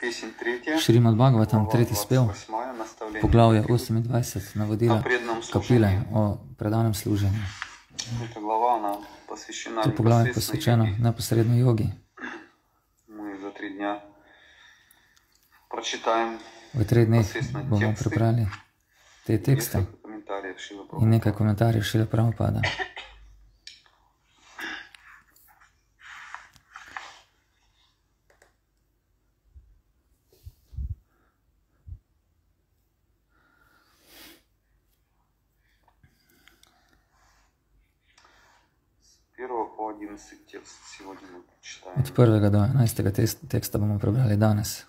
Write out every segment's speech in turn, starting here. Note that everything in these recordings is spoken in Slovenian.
Šrimad Bhagavatam, 3. spev, poglavje 28, navodila kapile o predanem služenju. To poglavje je posvečeno neposredno jogi. V 3 dneh bomo prebrali te tekste in nekaj komentarjev Šrile Prabhupada. Od 1. do 11. teksta bomo prebrali danes.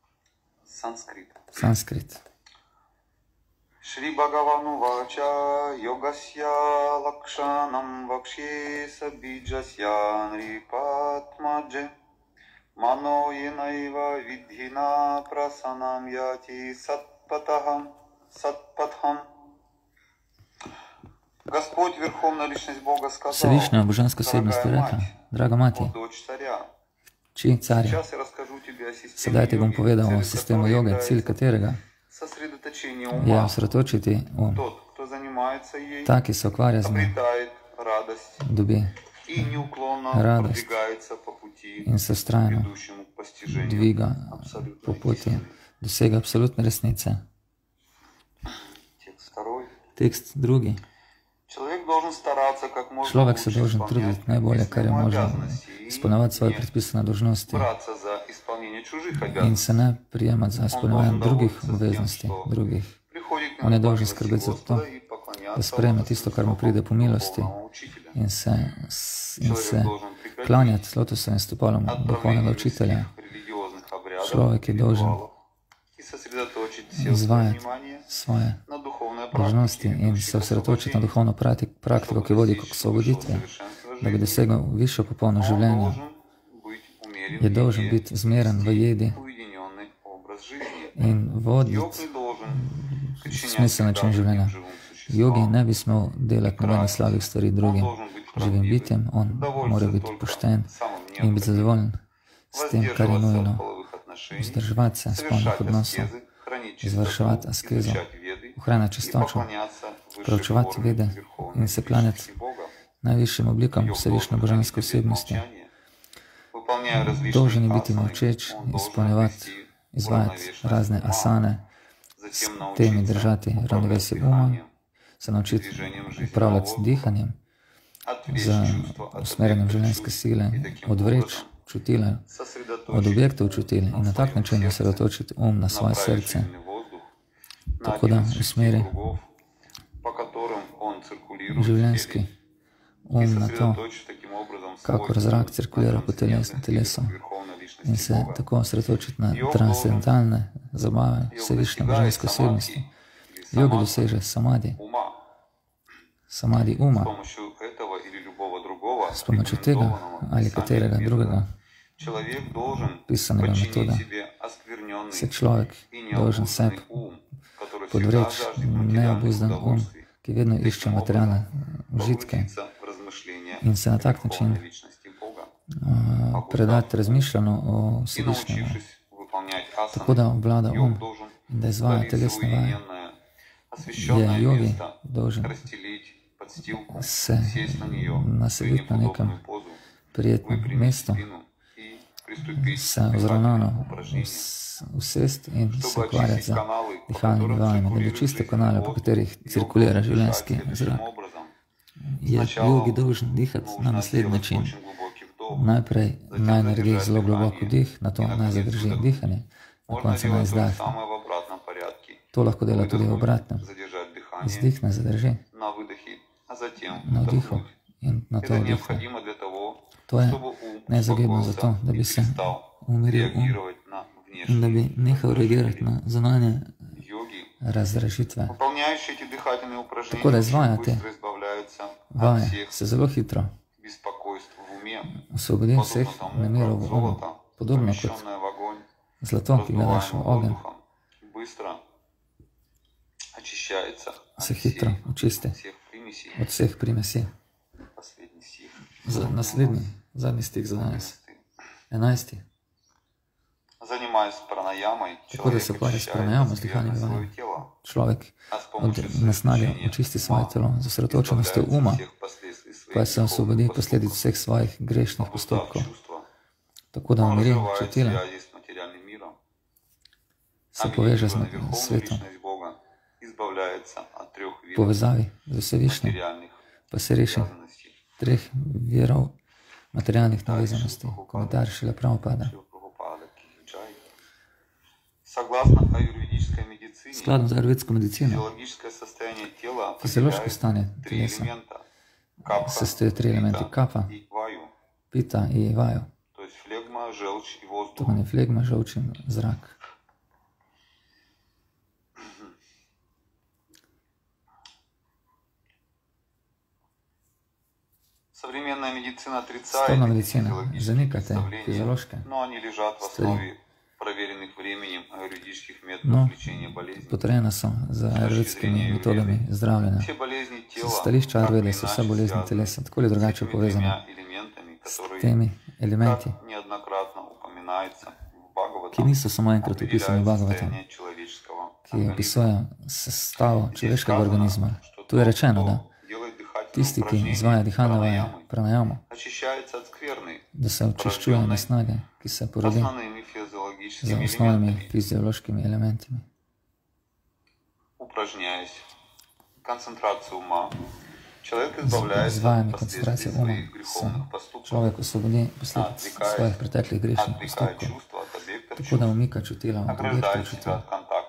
Sanskrit. Shri Bhagavanu vacha yogasya lakshanam vakshesa bijasya nripatmaje mano yenaiva vidhina prasanam yati satpatham. Gospod Верховна Личность Бога сказал: Всевышняя Божанская Осебность rekla: Draga mati, či carja, sedaj ti bom povedal o sistemu joge, cilj katerega je osredotočiti um. Ta, ki se ukvarja z njim, dobi radost in se vztrajno dviga po poti, dosega absolutne resnice. Tekst 2. Človek se dolžen truditi najbolje, kar je možno, izpolnjevati svoje predpisane dolžnosti in se ne prijemati za izpolnjevanje drugih obveznosti, drugih. On je dolžen skrbeti za to, da sprejme tisto, kar mu pride po milosti in se klanjati lotosovim stopalom duhovnega učitelja. Človek je dolžen izvajati svoje dolžnosti in se osredotočiti na duhovno praktiko, ki vodi k osvoboditvi, da bi dosegel višjo popolno življenje. Je dolžen biti zmeren v jedi in voditi smisel način življenja. Jogi ne bi smel delati nobenih slabih stvari drugim živim bitjem, on mora biti pošten in biti zadovoljen s tem, kar je nujno. Vzdrževati se spolnih odnosov, izvrševati askezo, ohranjati čistočo, proučevati vede in se klanjati najvišjim oblikam Vsevišnje Božanske Osebnosti. Dolžen je biti molčeč, izvajati razne asane, s temi držati ravnovesje uma, se naučiti upravljati s dihanjem, z usmerjanjem življenjske sile, odvreč čutila od objektov čutil in na tak način osredotočiti um na svoje srce, tako da usmeri življenjski um na to, kako zrak cirkulira po telesu in se tako osredotočiti na transcendentalne zabave Vsevišnje Božanske Osebnosti. Jogi doseže samadhi uma. S pomočjo tega ali katerega drugega pisanega metoda se človek dolžen sebi podvreči neobuzdan um, ki vedno išče materialne užitke in se na tak način predati razmišljanju o Vsevišnjemu, tako da obvlada um in da izvaja telesne vaje. Je jogi dolžen se naseliti na nekem prijetnem mestu, se vzravnano usesti in se ukvarjati z dihalnimi vajami, da bi čiste kanale, po katerih cirkulira življenjski zrak. Je jogi dolžen dihati na naslednji način. Najprej naj naredi zelo globoko dih, nato naj zadrži dihanje, na koncu naj izdahne. To lahko dela tudi v obratnem. Izdihne, zadrži na vdihu in na to vdihne. To je neizogibno zato, da bi se umiril in da bi nehal reagirati na zunanje razdražitve. Tako da izvaja te vaje se zelo hitro osvobodi vseh nemirov v umu, podobno kot zlato, ki ga daš v ogenj, se hitro očisti od vseh primesi. Naslednji, zadnji stih za danes, 11. Tako da se ukvarja s pranajamo, z dihanjem vajem. Človek od nasnage očisti svoje telo z osredotočenostjo uma, pa se osvobodi posledic vseh svojih grešnih postopkov. Tako da umiri čutila, se poveže z svetom, povezavi z Vsevišnjim, pa se reši 3 virov materialnih navezanosti. Komentar Šrila Prabhupada. Skladno z ajurvedsko medicino, fiziološko stanje telesa sestoji 3 elementi kapa, pita in vaju. To je flegma, žolč in zrak. Sodobna medicina zanika te fiziološke stvari. No, potrejena so z ajurvedskimi metodami zdravljenja. Z stališča ajurvede so vse bolezni telesa tako ali drugače povezane s temi elementi, ki niso samo enkrat opisani v Bhagavatam, ki opisujejo sestavo človeškega organizma. Tu je rečeno, da tisti, ki izvaja dihana vaja, pranajamo, da se očiščuje nesnage, ki se porodi z osnovnimi fiziološkimi elementimi. Z izvajanjem koncentracije uma se človek osvobodi posledic svojih preteklih grešnih postopkov, tako da umika čutila od objektov čutila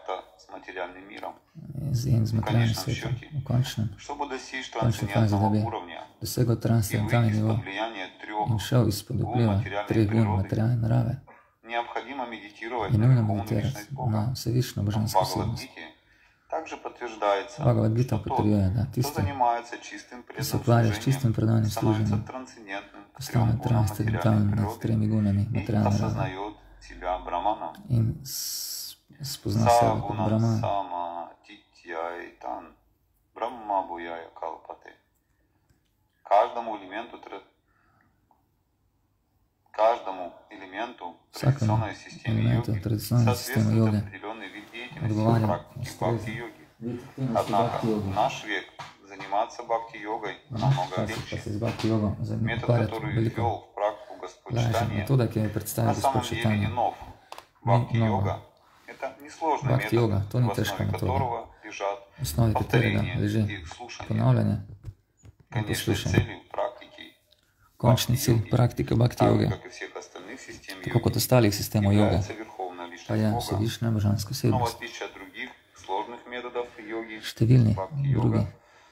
in z materialnim svetom v končni fazi, da bi dosegel transcendentalni nivo in šel izpod vpliva 3 gun materialne narave. Je nujno meditirati na Vsevišnjo božansko osebnost. Bhagavad Gita potrjuje, da tisti, ki se ukvarja s čistim predanjem služenjem, postane transcendentalni nad 3 gunami materialne narave in spozna sebe kot Brahman. Vsakemu elementu tradicionalnega sistema joge odgovarja Наш век заниматься бхакти-йогой намного легче. Метод, который ввел в практику Господь-читания, на самом деле не нов. Бхакти-йога – это несложный метод, в основе которого лежат повторения и слушания. Конечной целью практики Končni cilj praktike bhakti-joge, tako kot ostalih sistemov joge, pa je Vsevišnja božanska osebnost. Številni drugi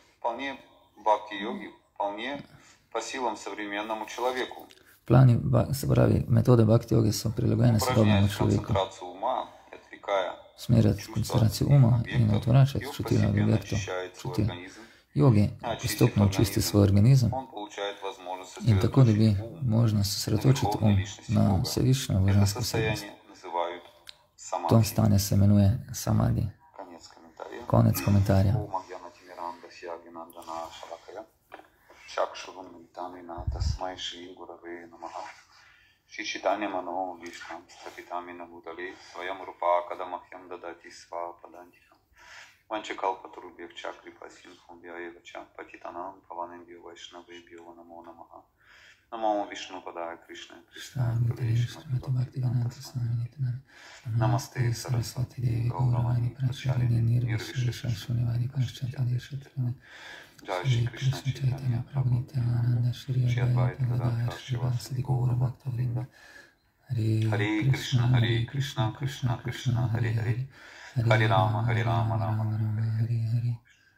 plani, se pravi, metode bhakti-joge so prilagojene sodobnemu človeku. Smerjati koncentracijo uma in odvračati čutila od objektov čutila. Jogi postopno očisti svoj organizem in tako dobi možnost sredotočiti na Vsevišnjo božansko osebnost. To stanje se imenuje samadhi. Konec komentarja. Vančakalpatarubhyača kripasindhum vyayevača patitanam pavanembhyo vaishnavebhyo namo namaha. Namo Vishnu padaya Krishna Krishna Namaste Saraswati Devi Gauravani Pracharine Nirvishashunivani Paschatadeshatrine Jai Shri Krishna Chaitanya Prabhu Nityananda Shri Advaita Gadadhar Shrivasadi Gaura Bhakta Vrinda Hare Krishna Krishna Krishna Hare Hare Hare Rama Rama Rama Hare Hare.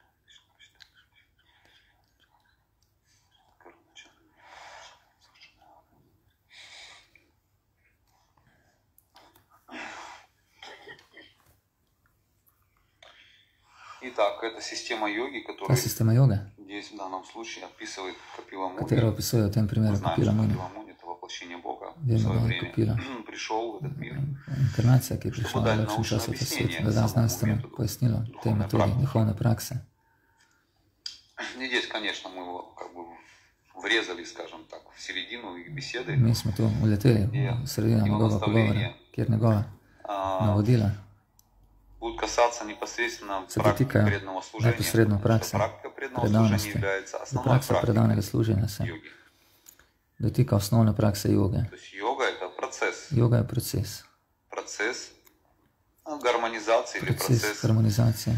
Итак, это система йоги, которая здесь в данном случае описывает Капила Муни. Которая описывает в этом примере Капила Муни. Это воплощение Бога в свое время пришел в этот мир. Инкарнация, которая пришла в лучшем часу в свет, да знаменственно пояснила те методы духовной праксы. Здесь, конечно, мы его как бы врезали, скажем так, в середину их беседы. Мы тут улетели в середину Бога поговора. kjer njegova navodila se dotikajo neposredno prakse predanosti. Da praksa predanega služenja se dotika osnovne prakse joge. Joga je proces. Proces harmonizacije.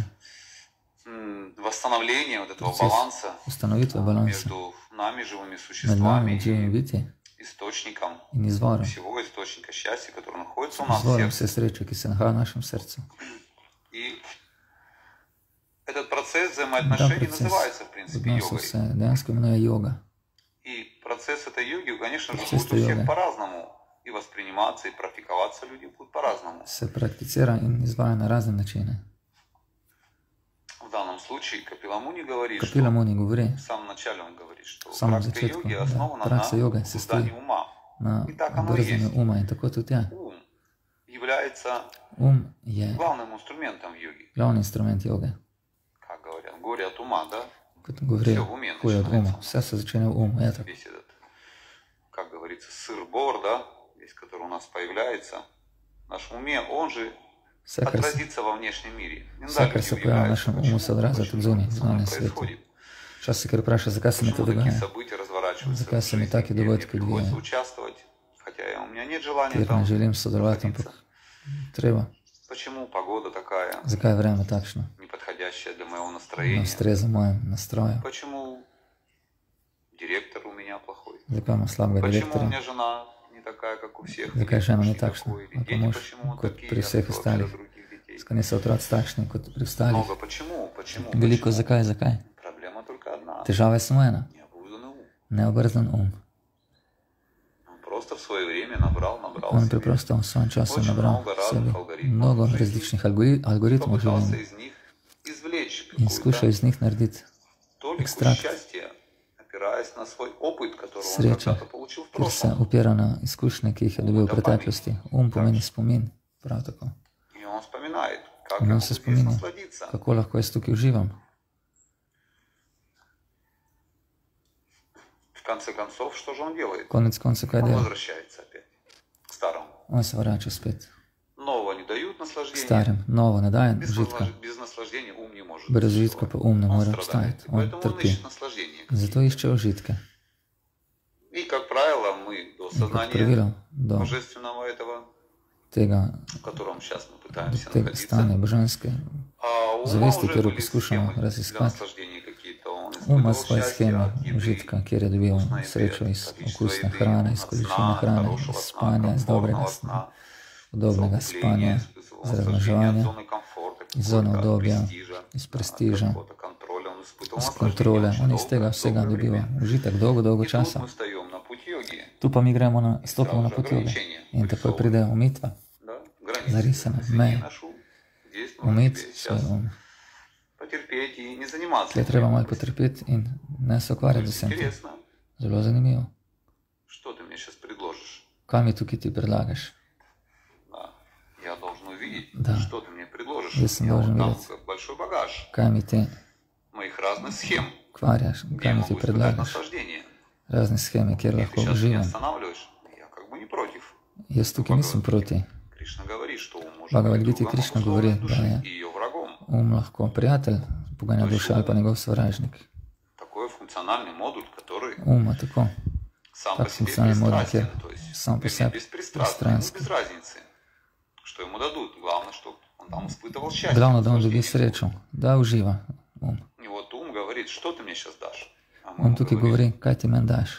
Proces ustanovitve balansa med nami, živimi biti, in izvorom vse sreče, ki se nahaja v našem srcu. Ta proces odnosov se dejansko imenuje joga. Proces te joge se prakticira in izvaja na razne načine. Kapila Muni govori v samem začetku, da praksa joge se stoji na obrzanju uma in tako tudi je. Je glavni instrument joge. Kot govorijo, hoje od uma. Vse se začne v umu. Je tako. Vse, kar se pojavlja v našem umu, se odraža tudi zunaj, v zunanjem svetu. Včasih se vpraša, zakaj se mi to dogaja. Zakaj se mi taki dogodki odvijajo. Ker ne želim sodelovati, ampak treba. Zakaj je vreme takšno? Ne ustreza mojemu nastroju. Zakaj imam slabega direktorja? Zakaj žena ni takšna, ali pa mož, kot pri vseh ostalih? Zakaj niso otroci takšni, kot pri ostalih? Veliko zakaj. Težava je samo ena. Neobrzan um. On preprosto v svojem času nabral v sebi mnogo različnih algoritmov življenja in skušal iz njih narediti ekstrakt sreče, ker se opira na izkušnje, ki jih je dobil v preteklosti. Pomeni spomin, prav tako. In on se spominja, kako lahko jaz tukaj uživam. Konec koncev, kaj dela? On se vrača spet k starem. Novo ne daje užitka. Brez užitka pa ne more obstajati. On trpi. Zato išče užitke. In kot pravilo do tega stanja božanske zavesti, kjer poskušamo raziskati, ima svoje scheme užitka, kjer je dobil srečo iz okusne hrane, iz količine hrane, iz spanja, iz dobrega sna, udobnega spanja, iz razmnoževanja, iz zone udobja, iz prestiža, iz kontrole. On iz tega vsega dobiva užitek dolgo časa. Tu pa mi stopimo na pot joge in takoj pride umitva, zarisane meje. Umit svoj um. Tle treba malo potrpeti in ne se ukvarjati z vsem tem. Zelo zanimivo. Kaj mi tukaj ti predlagaš? Da. Jaz sem dolžen videti, kaj mi ti ukvarjaš, kaj mi ti predlagaš. Razne scheme, kjer lahko uživam. Jaz tukaj nisem proti. Bhagavad Gita Krišna govori, da je um lahko prijatelj, poganja duša ali pa njegov sovražnik. Um je tako. Tak funkcionalni modul, kjer sam po sebi prostranski. Glavno, da on dobi srečo, da uživa um. On tukaj govori, kaj ti meni daš.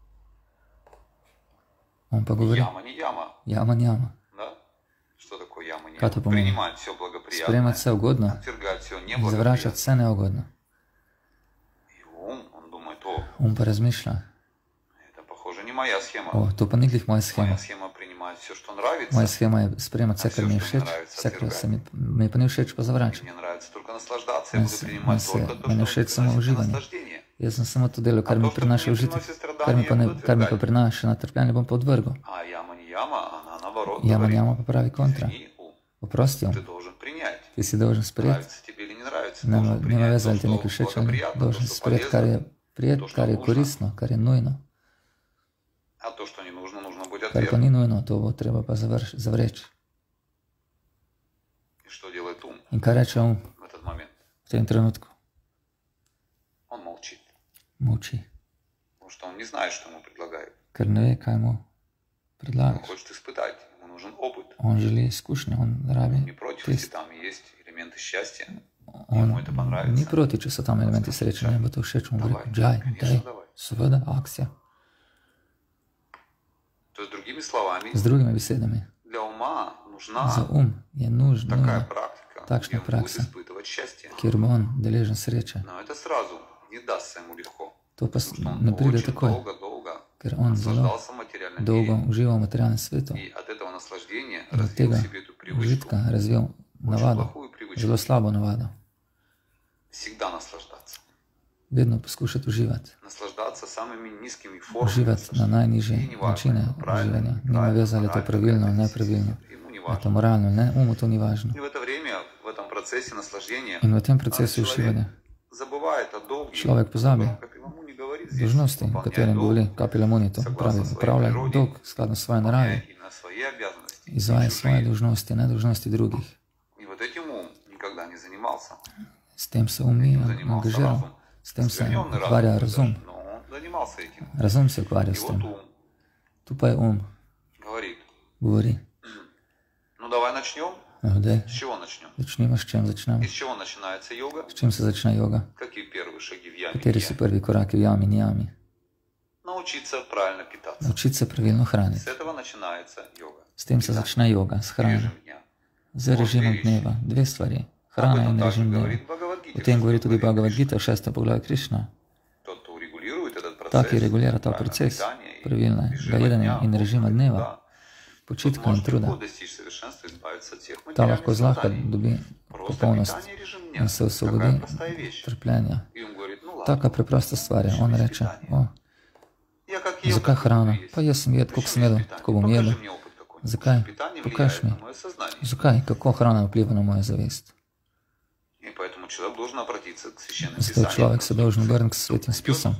On pa govori, jama ni jama. Kaj to pomeni? Sprejemati vse ugodno, zavračati vse neugodno. Pa razmišlja, to pa ni glih moja schema. Moja schema je sprejemati vse, kar mi je všeč, vse, kar mi pa ni všeč, pa zavračati. Meni je všeč samo uživanje. Jaz sem samo to delo, kar mi prinaša užitek, kar mi pa prinaša natrpljenje, bom pa odvrgal. Jama njama pa pravi kontra. Oprosti jo. Ti si dolžen sprejeti. Nema veze, ali ti nekaj všeč, ali dolžen sprejeti, kar je prijetno, kar je koristno, kar je nujno. Kar pa ni nujno, to bo treba pa zavreči. In kaj reče v tem trenutku? Molči. Ker ne ve, kaj mu predlagaš. On želi izkušnje, on rabi test. On ni proti, če so tam elementi sreče, ne bo to všeč, mu bo rekel, daj, seveda, akcija. Z drugimi besedami, za je nužna takšna praksa, kjer bo on deležen sreče. To pa ne pride takoj, ker on zelo dolgo uživa v materialnem svetu in od tega užitka razvil navado, zelo slabo navado. Vedno poskušati uživati. Uživati na najnižje načine uživanja. Nima veze, ali je to pravilno ali nepravilno, ali je to moralno ali ne, umu to ni važno. In v tem procesu uživanja človek pozabi dolžnosti, o katerem govori Kapila Muni, to pravi, upravlja dolg skladno svoje naravi, izvaja svoje dolžnosti, ne dolžnosti drugih. S tem se ni angažiral, s tem se ukvarja razum. Razum se ukvarja s tem. Tu pa je govori. Začnimo, s čem začnemo. S čem se začne joga? Kateri so prvi koraki v jami in jami? Naučiti se pravilno hraniti. S tem se začne joga, s hrano. Z režimom dneva. Dve stvari. Hrana in režim dneva. O tem govori tudi Bhagavad Gita, 6. poglavje Krišna. Ta, ki regulira ta proces, pravilno ga jedenja in režima dneva, počitka in truda. Ta lahko zlahka dobi popolnost in se osvobodi trpljenja. Taka preprosta stvar je. On reče, zakaj hrana? Pa jaz sem jedel, koliko sem jedel, tako bom jedel. Zakaj? Pokaž mi. Zakaj? Kako hrana vpliva na mojo zavest? Zato človek se dolžen obrniti k svetim spisom.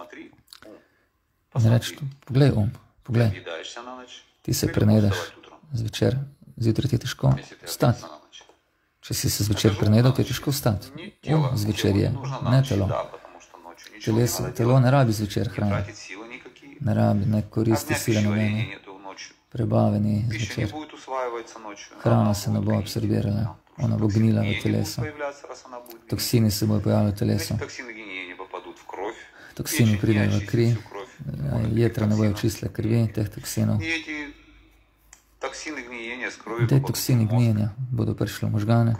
In reči, poglej poglej, ti se prenedaš zvečer, zjutraj ti je težko vstati. Če si se zvečer prenedal, ti je težko vstati. Zvečer je, ne telo. Telo ne rabi zvečer hrane. Ne rabi, ne koristi sile nobene. Prebaveni zvečer. Hrana se ne bo absorbirala. Ona bo gnila v telesu. Toksini se bojo pojavili v telesu. Toksini pridejo v kri. Jetra ne bojo čistile krvi teh toksinov. Te toksini gnijenja bodo prišli v možgane.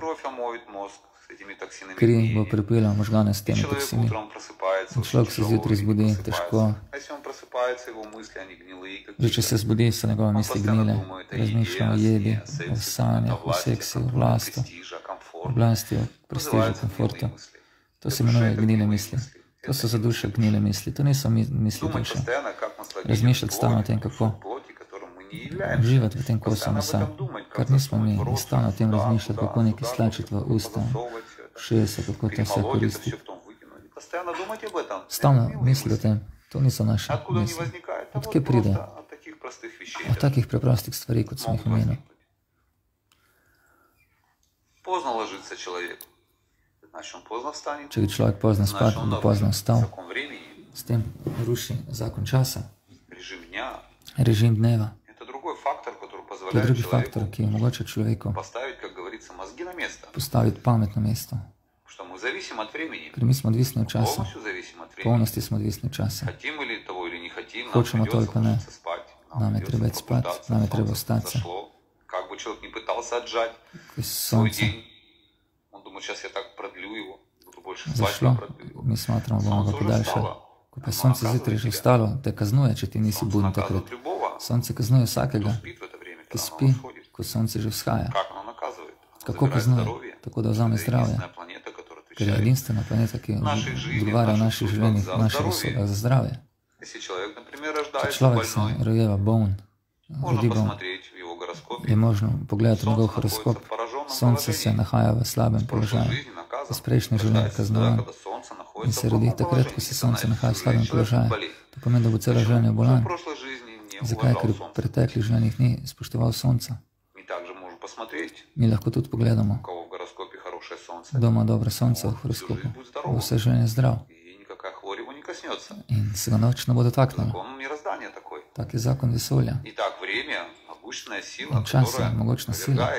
Kri bo prepila možgane s temi toksini. Človek se zjutraj zbudi težko. Že če se zbudi, so njegove misli gnile. Razmišlja o jedi, o sanjah, o seksi, o oblasti, o prestižu, komfortu. To se imenuje gnile misli. To so za dušo gnile misli. To niso misli duše. Razmišljati stalno o tem, kako uživati v tem kosu mesa, kar nismo mi. In stalno o tem razmišljati, kako nekaj stlačiti v usta, šese, kako to vse koristiti. Stalno misli o tem. To niso naše misli. Odkje pride? Od takih preprostih stvari, kot smo jih omenili. Če bi človek pozno spal, bo pozno vstal. S tem ruši zakon časa. Režim dneva. To je drugi faktor, ki omogoča človeku postaviti pamet na mesto. Ker mi smo odvisni od časa. Polnosti smo odvisni od časa. Hočemo to ali pa ne. Nam je treba spati, nam je treba ostati se. Ko je sonce zašlo, mi smatramo, bomo ga podaljšali. Ko pa je sonce zjutraj že vstalo, te kaznuje, če ti nisi budil takrat. Sonce kaznuje vsakega, ki spi, ko sonce že vzhaja. Kako kaznuje? Tako da vzame zdravje. Ker je edinstvena planeta, ki odgovarja v naših življenjih, v naših usodah za zdravje. Če človek se rojeva boln, rodi boln, je možno pogledati njegov horoskop. Sonce se nahaja v slabem položaju, iz prejšnje življenje kaznovan in se rodi takrat, ko se sonce nahaja v slabem položaju. To pomeni, da bo celo življenje bolan. Zakaj? Ker v preteklih življenjih ni spoštoval sonca. Mi lahko tudi pogledamo, kdo ima dobro sonce v horoskopu, bo vse življenje zdrav in se ga noč ne bo dotaknilo. Tak je zakon vesolja. In čas je mogočna sila,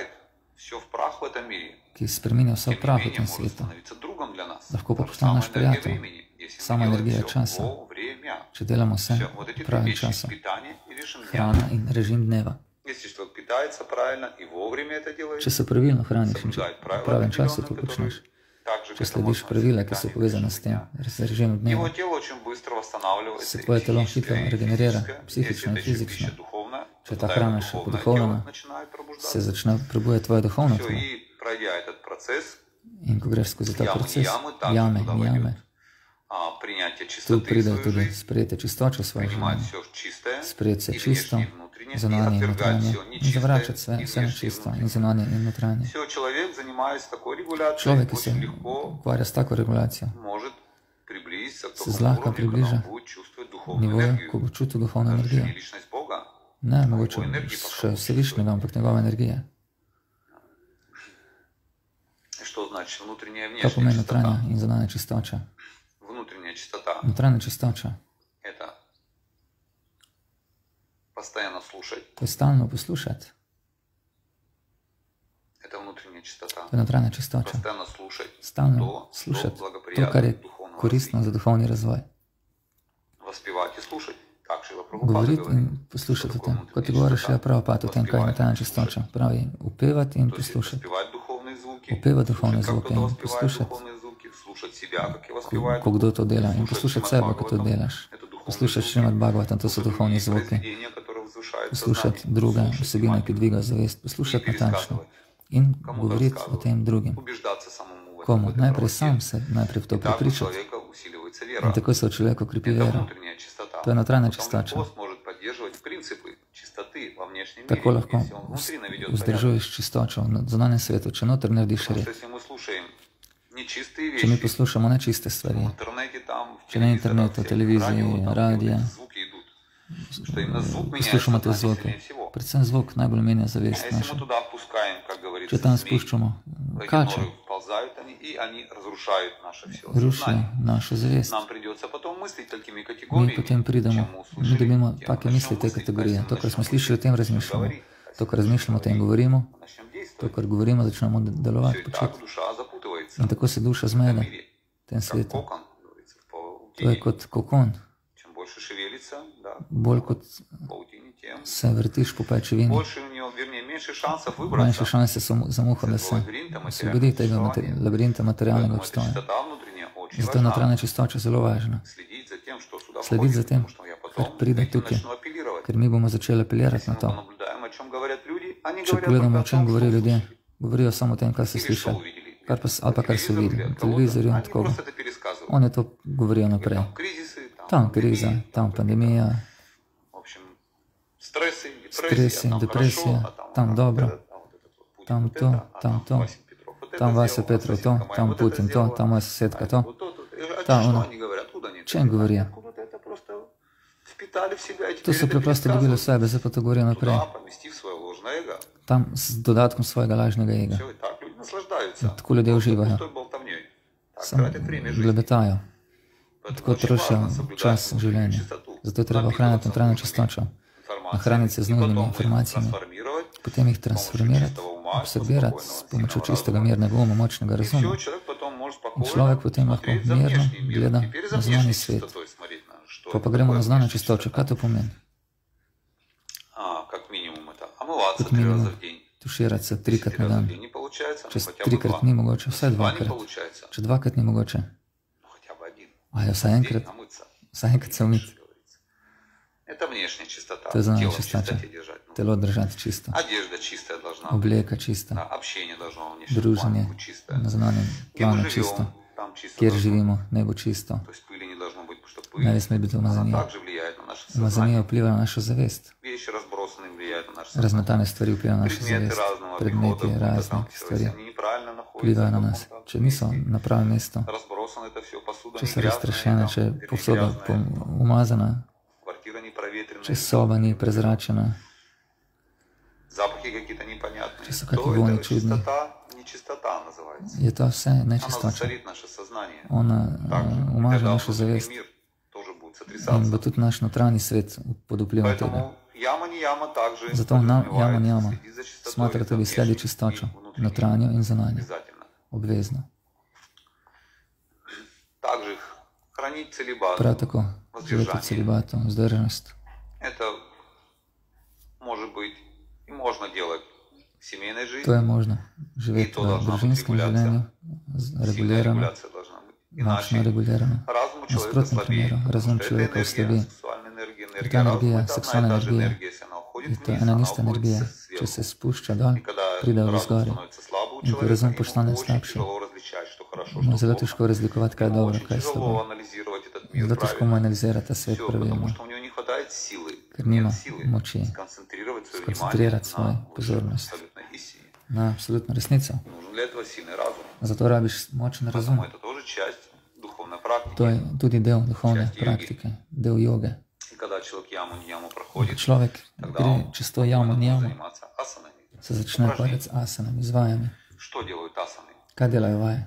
ki spreminja vse v prah v tem svetu. Lahko pa postane naš prijatelj. Sama energija časa. Če delamo vse v pravem času. Hrana in režim dneva. Če se pravilno hraniš in če v pravem času to počneš. Če slediš pravila, ki so povezane s tem, z režimom dneva, se tvoje telo hitro regenerira, psihično in fizično. Če ta hrana še poduhovljena, se začne prebujati tvoje duhovno telo. In ko greš skozi ta proces, jame in jame, tu pride tudi sprejetje čistoče svoje življenje. Sprejeti se čisto, zunanje in notranje, in zavračati vse nečisto in zunanje in notranje. Človek, ki se ukvarja s tako regulacijo, se zlahka približa nivoju, ko bo čutil duhovno energijo. Ne, mogoče še Vsevišnjega, ampak njegove energije. Kaj pomeni notranja in zunanja čistoča? Notranja čistoča. To je stalno poslušati. To je notranja čistoča. Stalno slušati to, kar je koristno za duhovni razvoj. Govoriti in poslušati o tem. Kot ti govoriš, je Prabhupada o tem, kaj je notranja čistoča. Pravi, upevati in poslušati. Upevati duhovne zvuke in poslušati, ko kdo to dela. In poslušati sebe, ko to delaš. Poslušati Šrimad Bhagavatam, to so duhovni zvuki. Poslušati druge vsebine, ki dvigajo zavest. Poslušati natančno. In govoriti o tem drugim. Komu? Najprej sam se najprej v to prepričati. In tako se v človeku krepi vera. To je notranja čistoča. Tako lahko vzdržuješ čistočo v zunanjem svetu, če noter narediš red. Če mi poslušamo nečiste stvari, če na internetu, televiziji, radije, poslušamo te zvuke. Predvsem zvuk najbolj menja zavest našo. Če tam spuščamo kače, rušijo našo zavest. Mi potem pridemo, mi dobimo take misli te kategorije. To, kar smo slišali, o tem razmišljamo. To, kar razmišljamo, o tem govorimo. To, kar govorimo, začnemo delovati, početi. In tako se duša zmede v tem svetu. To je kot kokon. Bolj kot se vrtiš po pajčevini, manjše šanse so za muho, da se osvobodi tega labirinta materialnega obstoja. Zato je notranja čistoča zelo važna. Slediti za tem, kar pride tukaj, ker mi bomo začeli apelirati na to. Če pogledamo, o čem govorijo ljudje, govorijo samo o tem, kar so slišali, ali pa kar so videli, v televizorju in tako. Oni to govorijo naprej. Tam kriza, tam pandemija, stresi, depresija, tam dobro, tam to, tam Vasja Petrov to, tam Putin to, tam moja sosedka to, tam ono. Čem govorijo? To so preprosto dobili v sebe, zdaj pa to govorijo naprej. Tam z dodatkom svojega lažnega ega. Tako ljudje uživajo. Samo glebetajo. Tako trošijo čas življenja. Zato je treba ohranjati notranjo čistočo. Nahraniti se z novimi informacijami. Potem jih transformirati, absorbirati s pomočjo čistega mirnega uma, močnega razuma. In človek potem lahko mirno gleda na zunanji svet. Pa gremo na zunanjo čistočo. Kaj to pomeni? Kot minimum tuširati se 3-krat na dan. Če 3-krat ni mogoče, vsaj 2-krat. Če 2-krat ni mogoče, a je vsaj enkrat se umiti. To je zunanja čistoča. Telo držati čisto. Obleka čista. Druženje na zunanjem planu čisto. Kjer živimo, naj bo čisto. Ne sme biti umazanija. Umazanija vpliva na našo zavest. Razmetane stvari vplivajo na našo zavest. Predmeti, razne stvari vplivajo na nas. Če niso na pravem mestu, če so razstrašene, če je posoda umazana, če soba ni prezračena, če so kakšni vonji čudni, je to vse nečistoča. Ona umaže našo zavest in bo tudi naš notranji svet pod vplivom tega. Zato jama nijama smatra tudi sledi čistočo, notranjo in zunanjo, obvezno. Prav tako, živeti v celibatu, vzdržanost. To je možno, živeti v družinskem življenju, regulirano, močno regulirano. V nasprotnem primeru, razum človeka oslabi. Ta energija, seksualna energija, je to ena in ista energija. Če se spušča dol, pride v razgorje. In ko razum postane slabši, mu zelo težko razlikovati, kaj je dobro, kaj je slabo. Zelo težko mu analizirati ta svet pravilno, ker nima moči skoncentrirati svojo pozornost na absolutno resnico. Zato rabiš močen razum. To je tudi del duhovne praktike, del joge. Ko človek gre čez to jamo, nijamo, se začne ukvarjati z asanami, z vajami. Kaj delajo vaje?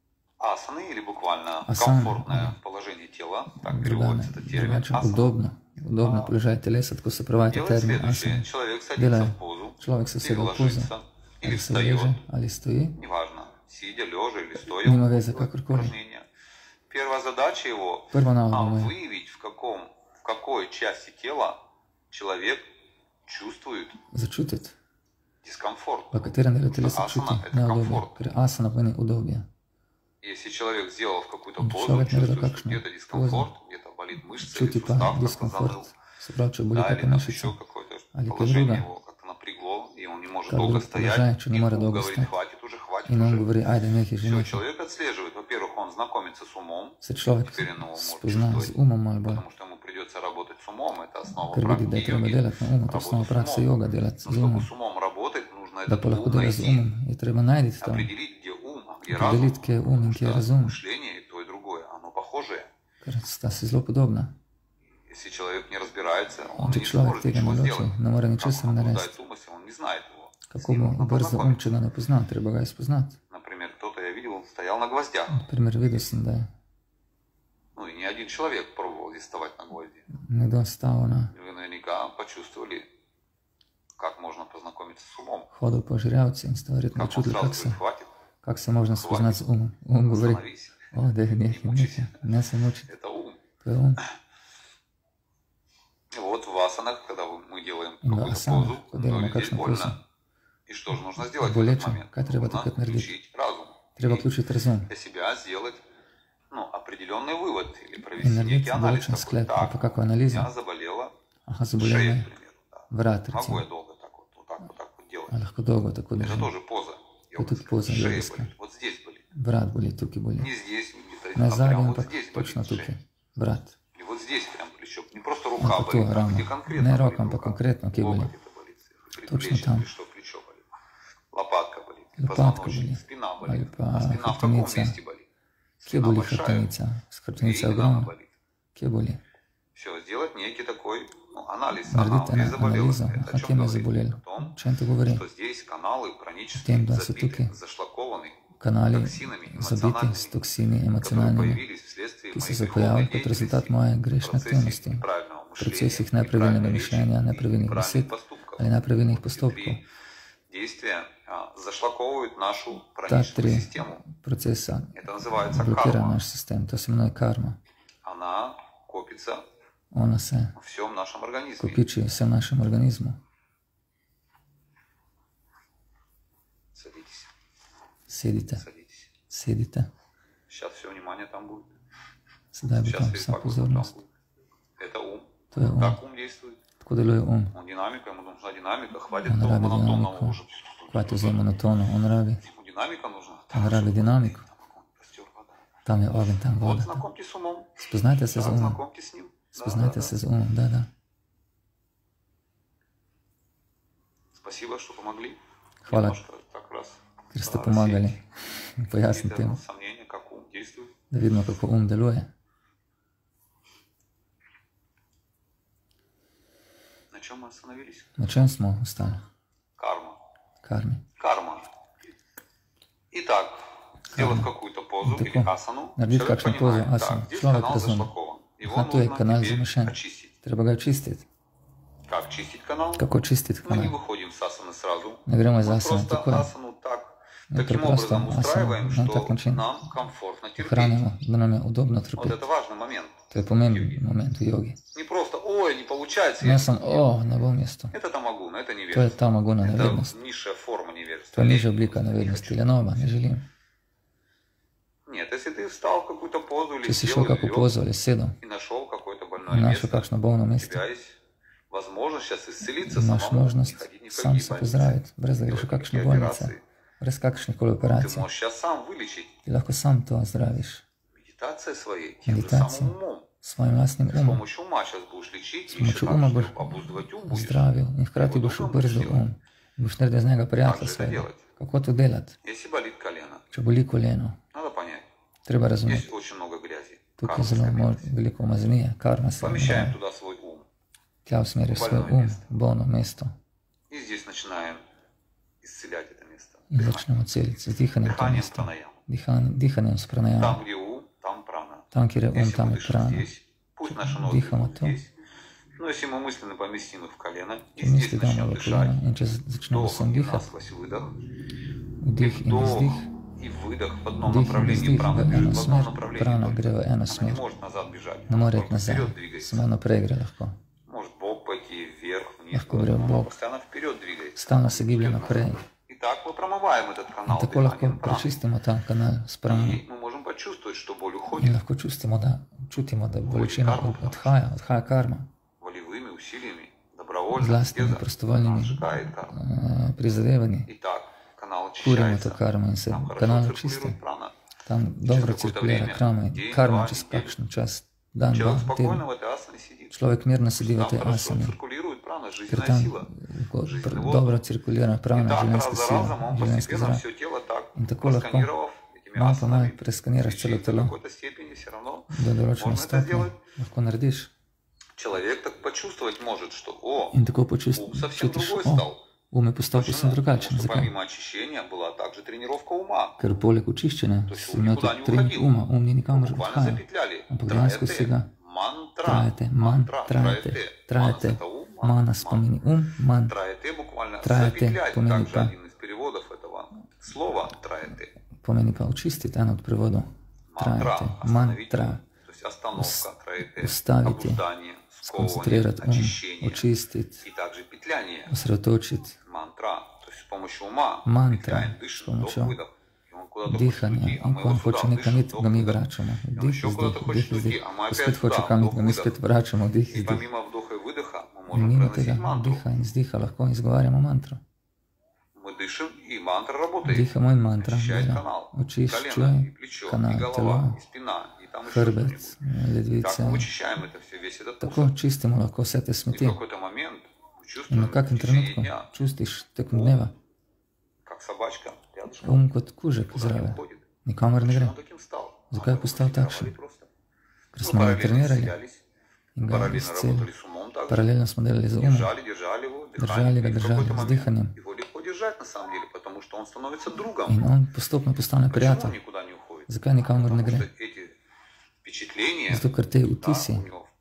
Asana, udobno položaj telesa, tako se pravajte termin asana. Delajo, človek se vsega v pozo, ali se leže, ali stoji, nima veze kakorkoli. Prva naloga je, začutiti, v katerem delu telesa čuti neudobje, ker asana pomeni udobje. Človek naredi kakšno pozo, čuti pa diskomfort, se pravi, če boli kakšna mišica ali kaj druga, kak drug položaj, če ne more dolgo stati. In on govori, ajde, nekaj že nekaj. Se človek spozna z umom ali bolj, ker vidi, da je treba delati na umu, to osnova praksa joga, delati z umom. Da pa lahko dela z umom, je treba najti to, opredeliti, kje je um in kje je razum, ker sta si zelo podobna. In če človek tega ne loči, ne more ničesar narediti. Kako bo brzo um, če ga ne pozna, treba ga je spoznati. Naprimer, videl sem, da je nekdo stal na hodil po žrjavci in ste verjetno čutili, kako se možno spoznati z umom. Um govori, nekaj, ne se mučiti. To je um. In v asanah, ko delamo kakšno pozo, bolečo, kaj treba takrat narediti? Treba vključiti razum in narediti določen sklep, ali pa kako analizo. Aha, zabolel me vrat, recimo. Ali lahko dolgo tako držim. To je tudi poza jogijska. Vrat boli, tukaj boli. Ne zadnji, ampak točno tukaj. Vrat. Ali pa tu, ravno. Ne roka, ampak konkretno, kje boli. Točno tam. Lopatka boli. Ali pa hrbtenica. Kje boli hrbtenica? Hrbtenica je ogromna. Kje boli? Narediti analizo, a kje me je zabolelo. Čem to govori? O tem, da so tukaj kanali zabiti s toksini emocionalnimi, ki so se pojavili kot rezultat moje grešne aktivnosti, procesih nepravilnega mišljenja, nepravilnih besed ali nepravilnih postopkov. Ta tri procesa blokirajo naš sistem, to se imenuje karma. Ona se kopiči v vsem našem organizmu. Sedite. Sedaj bo tam vsa pozornost. To je um. Tako deluje um. On rabi dinamiko. Hvala vzaj monotono. On rabi dinamiko. Tam je ogen, tam voda. Spoznajte se z umom. Spoznajte se z umom, da. Hvala, ker ste pomagali pojasniti temu, da vidimo, kako um deluje. Na čem smo ostali? Karmi. Narediti kakšno pozo, asanu. Človek razume. Aha, tu je kanal zamašen. Treba ga čistiti. Kako čistiti kanal? Ne gremo iz asane takoj. Preprosto asano na tak način ohranimo, da nam je udobno trpeti. To je pomemben moment v jogi. Ne samo, ne bom jaz to. To je ta maguna nevednost. To je nižja oblika nevednosti. Lenova, ne želim. Če si šel kako pozo ali sedel in našel kakšno bolno mesto, imaš možnost sam se pozdraviti, brez da greš v kakšne bolnice, brez kakšnih koli operacij. Ti lahko sam to zdraviš. Meditacija svojim vlastnim umom. S pomočjo uma boš zdravil in hkrati boš ubrzdil boš naredil z njega prijatelja svojega. Kako to delati? Če boli koleno, treba razumeti. Tukaj je zelo veliko umazanije, karma se vraja. Tja usmeriš svoj bolno mesto. In začnemo celiti z dihanjem to mesto. Dihanjem s pranajamo. Tam, kjer je tam je prana. Dihamo to. Če misli damo v koleno in če začnemo sem dihati, vdih in izdih, vdih in izdih v eno smer, prana gre v eno smer. Ne more iti nazaj, samo naprej gre lahko. Lahko gre v bok, stalno se giblje naprej. In tako lahko prečistimo ta kanal s prano. In lahko čutimo, da bolečina odhaja karma. Z lastnimi prostovoljnimi prizadevanji kurimo to karmo in se kanal očisti. Tam dobro cirkulira karma čez kakšen čas, dan, dva, teden. Človek mirno sedi v tej asani, ker tam dobro cirkulira prana, življenjska sila, življenjski zrak. In tako lahko malo pa malo preskaniraš celo telo do določene stopnje, lahko narediš. In tako počutiš, um je postal povsem drugačen. Zakaj? Ker poleg očiščenja si imel tudi trening uma, um ni nikamor odhajal, ampak dejansko si ga trajate, mana spomeni man, trajate pomeni pa očistiti, eno od prevodov, trajate, mantra, ustaviti, skoncentrirati očistiti, osredotočiti, mantra, s pomočjo dihanja, in ko on hoče nekam iti, ga mi vračamo, dih, izdih, ko spet hoče kam iti, ga mi spet vračamo, dih, izdih. In mimo tega diha in izdiha lahko izgovarjamo mantro. Dihamo in mantra dela, očiščuje kanal, telo, hrbet, ledvice. Tako čistimo lahko vse te smeti. In v kakem trenutku čustiš tekom dneva kot kužek zraven, nikamor ne gre. Zakaj je postal takšen? Ker smo ga trenirali in ga izceli. Paralelno smo delali z umom, držali ga z dihanjem. In on postopno postane prijatelj. Zakaj nikamor ne gre? Zato, ker te vtisi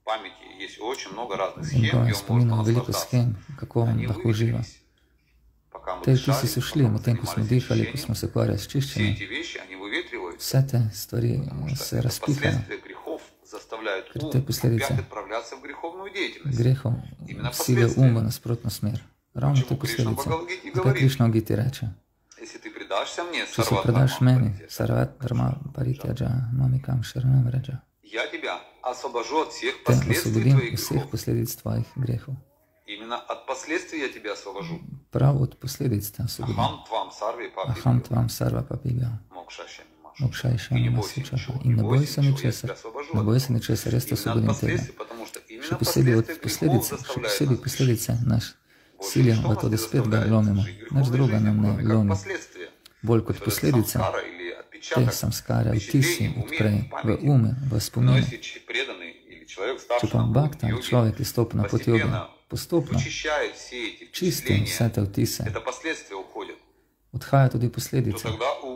in ko spominjamo veliko schem, kako on lahko uživa. Te vtisi so šli, medtem ko smo dihali, ko smo se ukvarjali s čiščenjem. Vse te stvari se razpihajo, ker te posledice grehov silijo v nasprotno smer. Ravno te posledice. Zakaj Krišna v Giti reče? Če se predaš meni, sarvat dharma parityaja mamikam sharanam vraja. Te osvobodim vseh posledic tvojih grehov. Prav od posledic te osvobodim. Aham tvam sarva papibhya. Mokshayasya namasučaha. In ne boj se ničesar, res te osvobodim tega. Še posebej od posledice naš silijo v to, da spet ga lomimo. Nič druga nam ne lomi. Bolj kot posledice te samskare, vtisi odprej v ume, v spomine. Če pa bhakta, človek, ki stopa na pot joge, postopno čisti vse te vtise. Odhaja tudi posledice.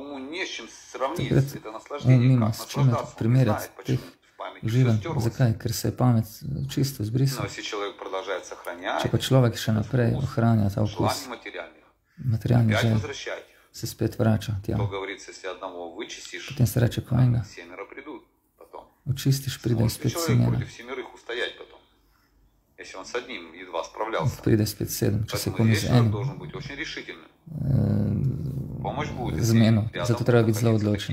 Takrat nima s čim primerjati teh uživanj. Zakaj? Ker se je pamet čisto zbrisal. Če pa človek še naprej ohranja ta okus materialnih želj, se spet vrača tja. Potem se reče, ko enega očistiš, pride spet semena. Pride spet 7, če se komi z enim zmenu. Zato treba biti zelo odločen.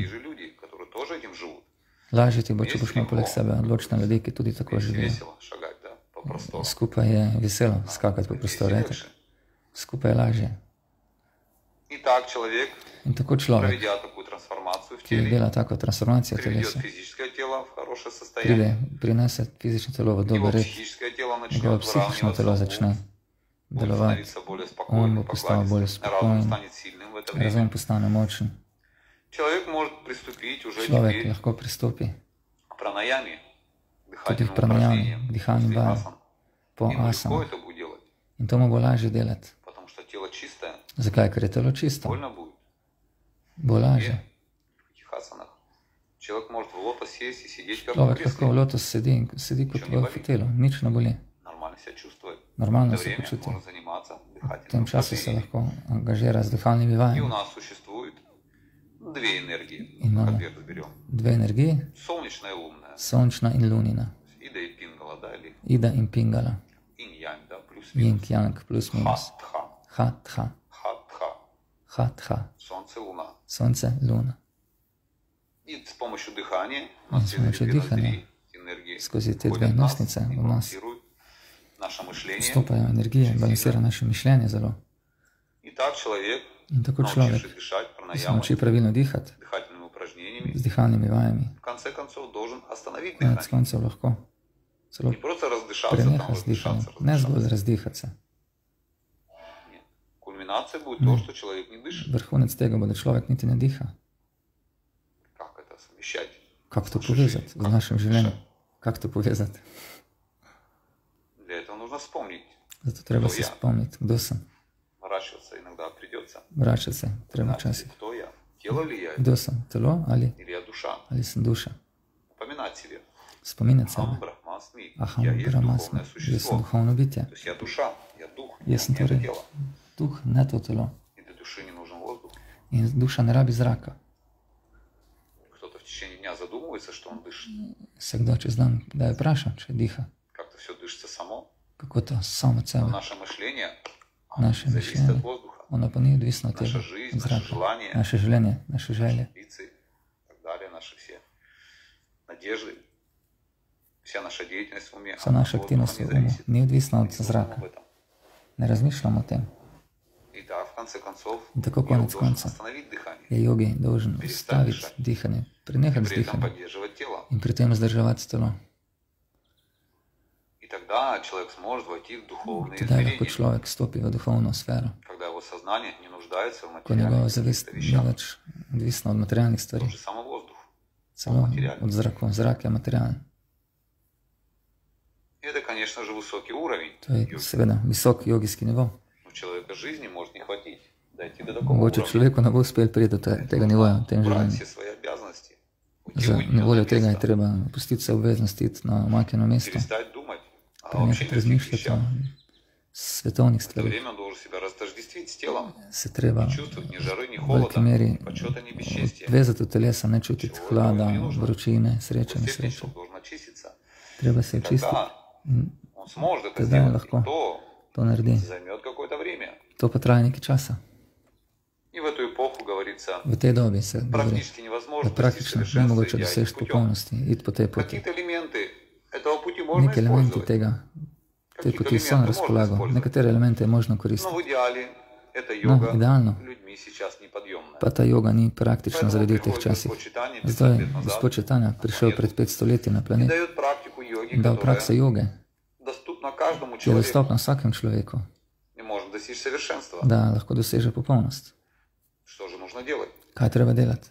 Lažje ti bo, če boš imel poleg sebe odločne ljudi, ki tudi tako živijo. Skupaj je veselo skakati po prostoru. Skupaj je lažje. In tako človek, ki dela tako transformacijo telesa, prinese fizično telo v dober red, njegovo psihično telo začne delovati, on bo postal bolj spokojen, razum postane močen. Človek lahko pristopi tudi v pranajami, dihalnim vajam, po asanu. In to mu bo lažje delati. Zakaj? Ker je telo čisto. Bo lažje. Človek lahko v lotus sedi kot v fotelu, nič ne boli. Normalno se počuti. V tem času se lahko angažira z dihalnimi vajami. Imamo dve energiji, sončna in lunina. Ida in Pingala. Yin, yang, plus minus. Hatha. Hatha. Sonce, luna. In s pomočjo dihanja, skozi te dve nosnice v nas vstopajo energije, balansira naše mišljenje zelo. In tako človek, ki se nauči pravilno dihati, z dihalnimi vajami, konec koncev lahko celo preneha z dihanjem, ne zgolj razdihati se. Vrhunec tega bo, da človek niti ne diha. Kako to povezati z našim življenjem? Kako to povezati? Zato treba se spomniti, kdo sem. Vračati se treba včasih. Kdo sem? Telo ali sem duša? Spominjati sebe. Aham brahmasmi. Jaz sem duhovno bitje. Jaz sem torej duh, ne to telo. In duša ne rabi zraka. Se kdo čez dan kdaj vpraša, če diha? Kako to samo od sebe? Naše mišljenje. Ono pa ni odvisno od tega zraka. Naše življenje, naše želje. Vsa naša aktivnost v umu ni odvisna od zraka. Ne razmišljamo o tem. In tako konec konca je jogi dolžen ustaviti dihanje, prenehati z dihanjem in pri tem vzdrževati telo. Tedaj lahko človek stopi v duhovno sfero, ko njegova zavest ni več odvisna od materialnih stvari, celo od zraka. Zrak je materialen. To je seveda visok jogijski nivo. Mogoče človeku ne bo uspel priti do tega nivoja v tem življenju. Za voljo tega je treba pustiti se obveznosti, iti na omakljeno mesto, prenehati razmišljati o svetovnih stvarih. Se treba v veliki meri odvezati od telesa, ne čutiti hlada, vročine, sreče, nesreče. Treba se očistiti in tedaj lahko to naredi. To pa traja nekaj časa. V tej dobi se govori, da praktično ne mogoče doseči popolnosti, iti po tej poti. Neki elementi te poti so na razpolago, nekatere elemente je možno koristiti. No, idealno, pa ta joga ni praktična za ljudi v teh časih. Zato je gospod Čajtanja prišel pred 500 leti na planet in dal prakso joge, ki je dostopna vsakem človeku, da lahko doseže popolnost. Kaj treba delati?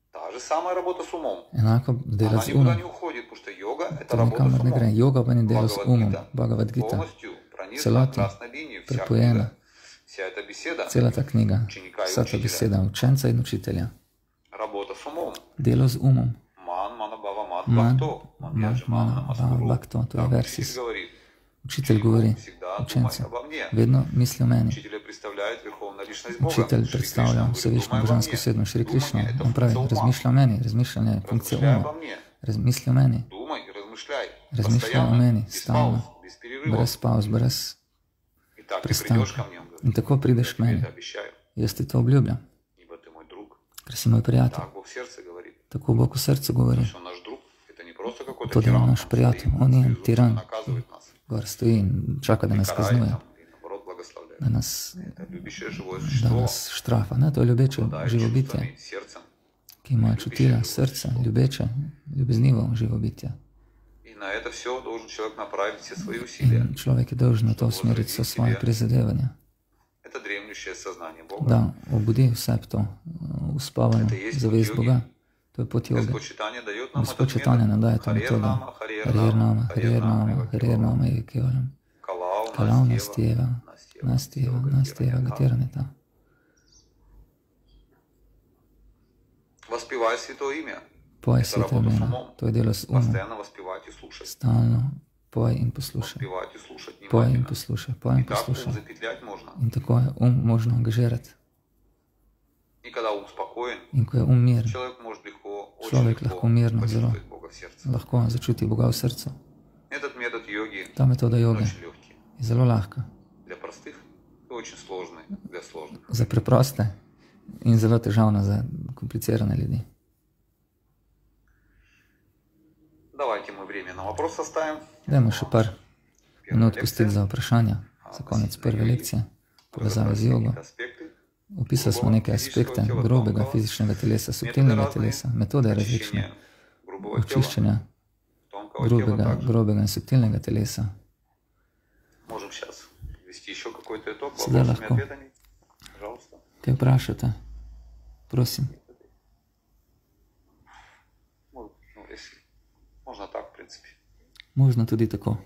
Enako delati z umom. To nikamor ne gre. Yoga pa ni delo z umom. Bhagavad Gita celoti prepojena. Cela ta knjiga, vsa ta beseda učenca in učitelja. Delo z umom. Man, mana, bhakto, to je versis. Učitelj govori učencu, vedno misli o meni. Učitelj predstavlja vsevišnjo božansko osebnost, Šri Krišno. On pravi, razmišlja o meni, razmišljanje je funkcija uma. Razmisli o meni, razmišljaj o meni, stalno, brez pauz, brez prestanka. In tako prideš k meni. Jaz ti to obljubljam, ker si moj prijatelj. Tako Bog v srcu govori. To je naš prijatelj, on je tiran, gor stoji in čaka, da nas kaznuje, da nas štrafa. Ne, to je ljubeče živo bitje, ki ima čutila, srce, ljubeče, ljubeznivo živo bitje. In človek je dolžen na to usmeriti vse svoje prizadevanja, da obudi vse to uspavano zavest Boga. To je pot joge. Gospod Čitanja nam daje to metodo. Harir nama, harir nama, harir nama je kevalam. Kalam nastjeva, nastjeva, nastjeva, gatirneta. Poj sveto imena. To je delo s umom. Stalno poj in poslušaj. Poj in poslušaj, poj in poslušaj. In tako je možno angažirati. In ko je miren, človek lahko mirno, zelo lahko začuti Boga v srcu. Ta metoda joge je zelo lahka. Za preproste in zelo težavna za komplicirane ljudi. Dajmo še par minut pustiti za vprašanja, za konec prve lekcije, povezave z jogo. Opisali smo neke aspekte grobega fizičnega telesa, subtilnega telesa, metode različne, očiščenja grobega in subtilnega telesa. Sedaj lahko kaj vprašate, prosim. Možno tudi tako.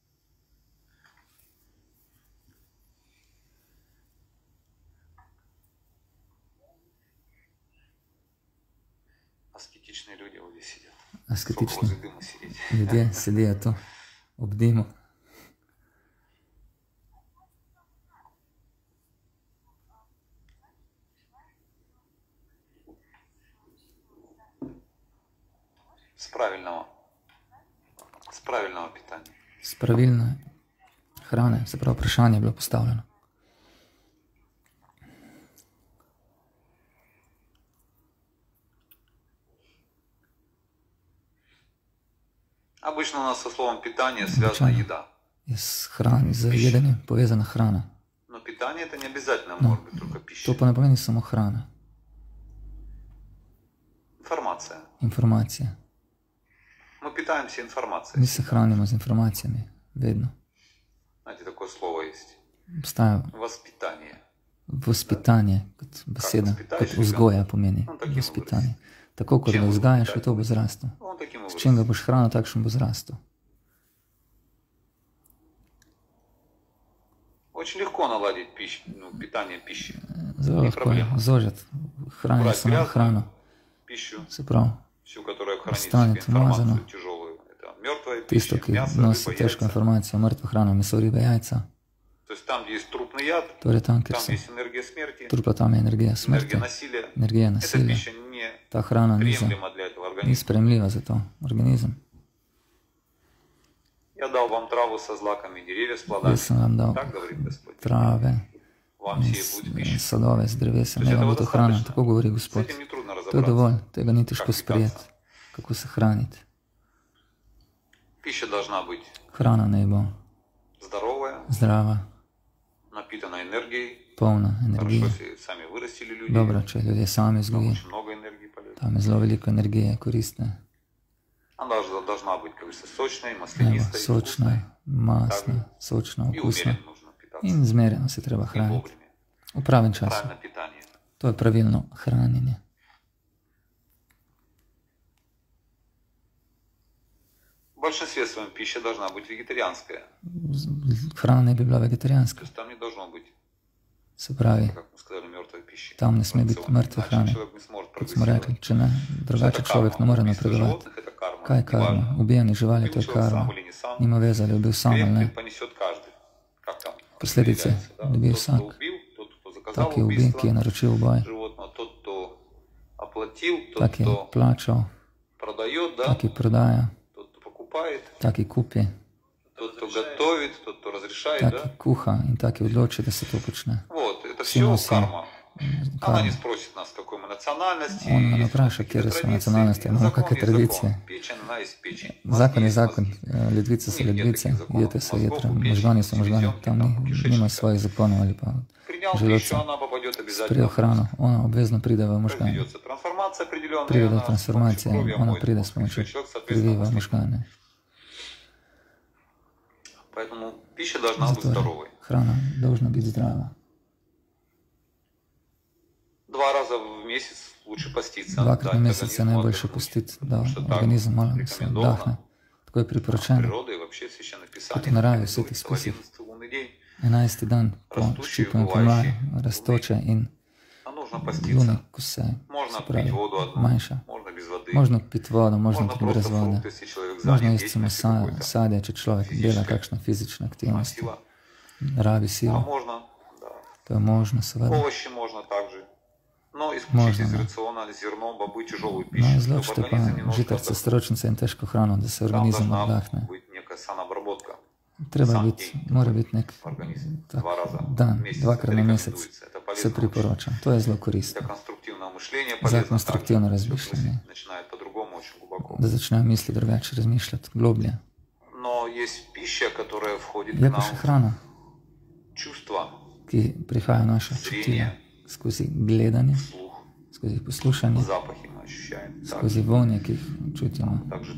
Asketični ljudje sedijo tu ob dimu. S pravilne hrane, se pravi, vprašanje je bilo postavljeno. Обычно у нас со словом питание связана еда. Z jedenjem povezana hrana. Но питание это не обязательно может быть только пища. To pa ne pomeni samo hrana. Informacija. Мы питаемся информацией. Mi se hranimo z informacijami, vedno. Знаете, такое слово есть. Obstaja vzpitanje, kot beseda, kot vzgoja pomeni. Vzpitanje. Tako, kot ga vzgajaš, to bo zrastel. S čim ga boš hranil, takšen bo zrastel. Zelo lahko je zožiti hranje samo hrano. Se pravi, ostane umazano. Tisto, ki nosi težko informacijo, mrtvo hrano, meso, ribe, jajca. Torej tam, kjer so trupla, tam je energija smrti, energija nasilja. Ta hrana ni sprejemljiva za to organizem. Jaz sem vam dal trave in sadove z drevesa, ne vam bo to hrana, tako govori Gospod. To je dovolj, tega ni težko sprijeti, kako se hraniti. Hrana naj bo zdrava, polna energije. Dobro, če ljudje sami vzgojijo, tam je zelo veliko energije, koristne. Sočna, masna, sočna, okusna. In zmerjeno se treba hraniti. V pravem času. To je pravilno hranjenje. В большинстве своем пища должна быть вегетарианская. Hrana ne bi bila vegetarijanska. То есть там не должно быть, Se pravi, как мы сказали, мертвой пищи. tam ne sme biti mrtve hrane. Kot smo rekli, če ne, drugače človek ne more napredovati. Kaj je karma? Ubijanje živali, to je karma. Nima veze, ali je bil sam ali ne. Posledice dobi vsak. Tak je ubij, ki je naročil uboj. Tak je plačal. Tak je prodaja. Tak je kupi. Tak je kuha in tak je odloči, da se to počne. Vsi nosijo. Она не спросит нас, какой мы национальности. Он не спрашивает, какие мы национальности, но какие традиции. Закон je zakon, ledvice so ledvice, jetre so jetre, možgani so možgani. Tam nima svojih zakonov ali pa želodca. Sprejel hrano, ona obvezno pride v možgane. Pride do transformacije, ona pride s pomočjo krvi v možgane. Zato hrana dolžna biti zdrava. Dvakrat na mesec je najboljše postiti, da organizem malo se vdahne. Tako je priporočeno. Kot v naravi, v svetih spisih. 11. dan po ščipu in pomlaju rastoče in lune, ko se pravi manjša. Možno piti vodo, možno tudi brez vode. Možno jesti samo sadje, če človek dela kakšno fizično aktivnost. Rabi silo. To je možno, seveda. Možno, ne. No, izločite pa žitarce, stročnice in težko hrano, da se organizem vdahne. Treba biti, mora biti nek dan, dvakrat na mesec se priporoča. To je zelo koristno. Za konstruktivno razmišljanje. Da začnejo misli drugače razmišljati, globlje. Je pa še hrana, ki prihaja v naše čutila. Skozi gledanje, skozi poslušanje, skozi vonje, ki jih čutimo,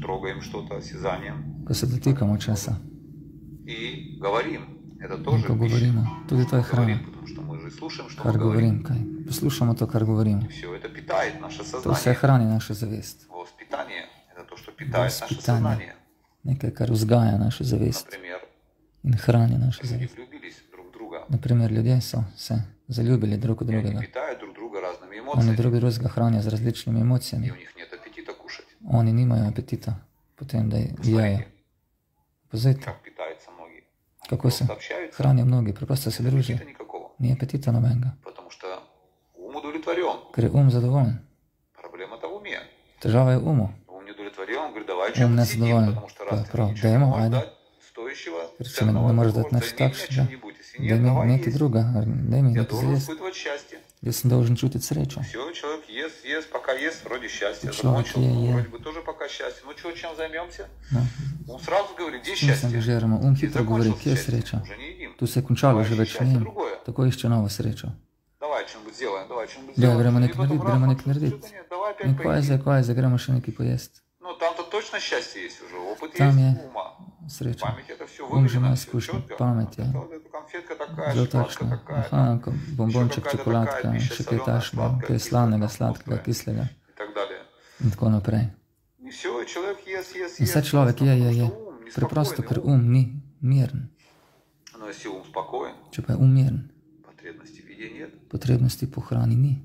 ko se dotikamo česa in ko govorimo. Tudi to je hrana, kar govorim, kaj. Poslušamo to, kar govorimo. To vse hrani našo zavest. Vzpitanje, nekaj, kar vzgaja našo zavest in hrani našo zavest. Naprimer, ljudje so se zaljubili drug od drugega. Oni drug drugega hranijo z različnimi emocijami. Oni nimajo apetita potem, da jejo. Pozrite, kako se hranijo mnogi, preprosto se družijo. Ni apetita nobenega. Ker je zadovoljen. Težava je v umu. Nezadovoljen. Pa prav, dajmo, ajde. Ker če ne moreš dati nič takšnega, daj mi nekaj druga, daj mi nekaj za jesti. Jaz sem dolžen čutiti srečo. Človek je. Čim se angažiramo, hitro govori, kje je sreča. Tu se je končalo, že več ne jem. Tako išče novo srečo. Da, gremo nekaj narediti. In ko je zdaj, gremo še nekaj pojesti. Tam je sreča. Že ima izkušnjo, pamet je. Zelo takšno. Aha, bombonček, čokoladka, še kaj tašnega, kaj slavnega, sladkega, kislega. In tako naprej. In vse človek je. Preprosto, ker ni miren. Če pa je miren, potrebnosti po hrani ni.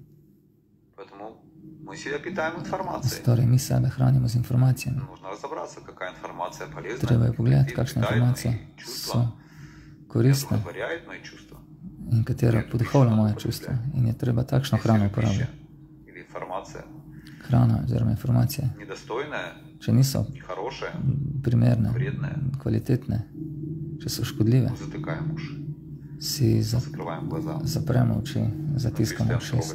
Torej, mi sebe hranimo z informacijami. Treba je pogledati, kakšne informacije so koristne in katera poduhovlja moje čustva. In je treba takšno hrano uporabljati. Hrana oziroma informacije, če niso primerne, kvalitetne, če so škodljive, si zapremo oči, zatiskamo ušesa.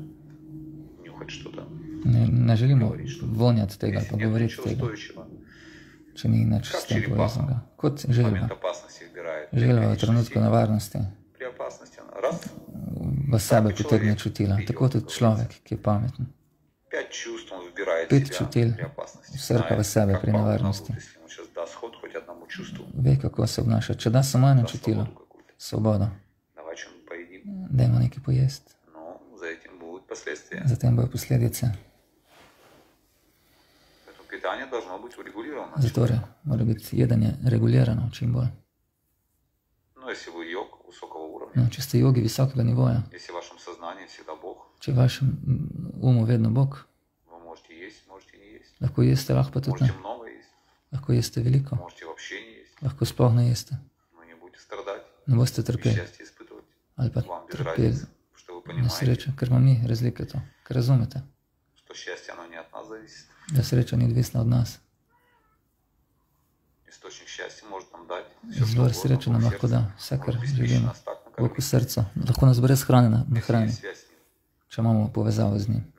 Ne želimo vonjati tega, pa govoriti tega, če ni nič s tem povezanega. Kot želva. Želva v trenutku nevarnosti v sebe potegne čutila. Tako tudi človek, ki je pameten. 5 čutil vsrka v sebe pri nevarnosti. Ve, kako se obnaša. Če da samo eno čutilo, svobodo, dajmo nekaj pojesti. Zatem bojo posledice. Zatorej mora biti jedanje regulirano čim bolj. No, če ste jogi visokega nivoja, če v vašem umu vedno Bog, lahko jeste, lahko pa tudi ne. Lahko jeste veliko, lahko sploh ne jeste. Ne boste trpeli. Ali pa trpeli nesreča, ker vam ni razlike to, ker razumete. Da sreča ni odvisna od nas. Izvor sreče nam lahko da vse, kar želimo. Bog v srcu. Lahko nas brez hrane nahrani, če imamo povezavo z njim.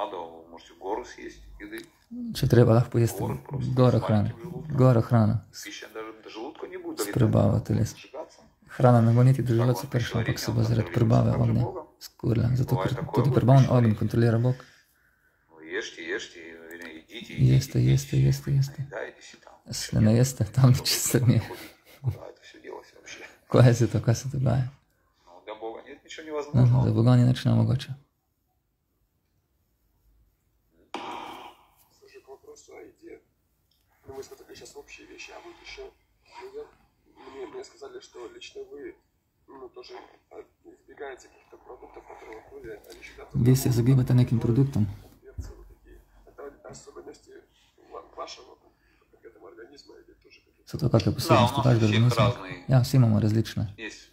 Če treba, lahko pojeste goro hrane. Goro hrano. S prebavo telesa. Hrana ne bo niti do želodca prišla, ampak se bo zaradi prebave ognja skurila. Zato, ker tudi prebavni ogenj kontrolira Bog. Jeste. Se ne jeste, tam nič se ni. Kaj se to, kaj se dogaja? Za Boga ni nič nemogoče. Мы смотрели сейчас общие вещи, а вот еще мне сказали, что лично вы тоже избегаете каких-то продуктов, которые были, они считают... Vi se izogibate nekim produktom. Это особенности вашего организма или тоже какие-то... So to kakve posebnosti vašega organizma? Ja, vsi imamo različne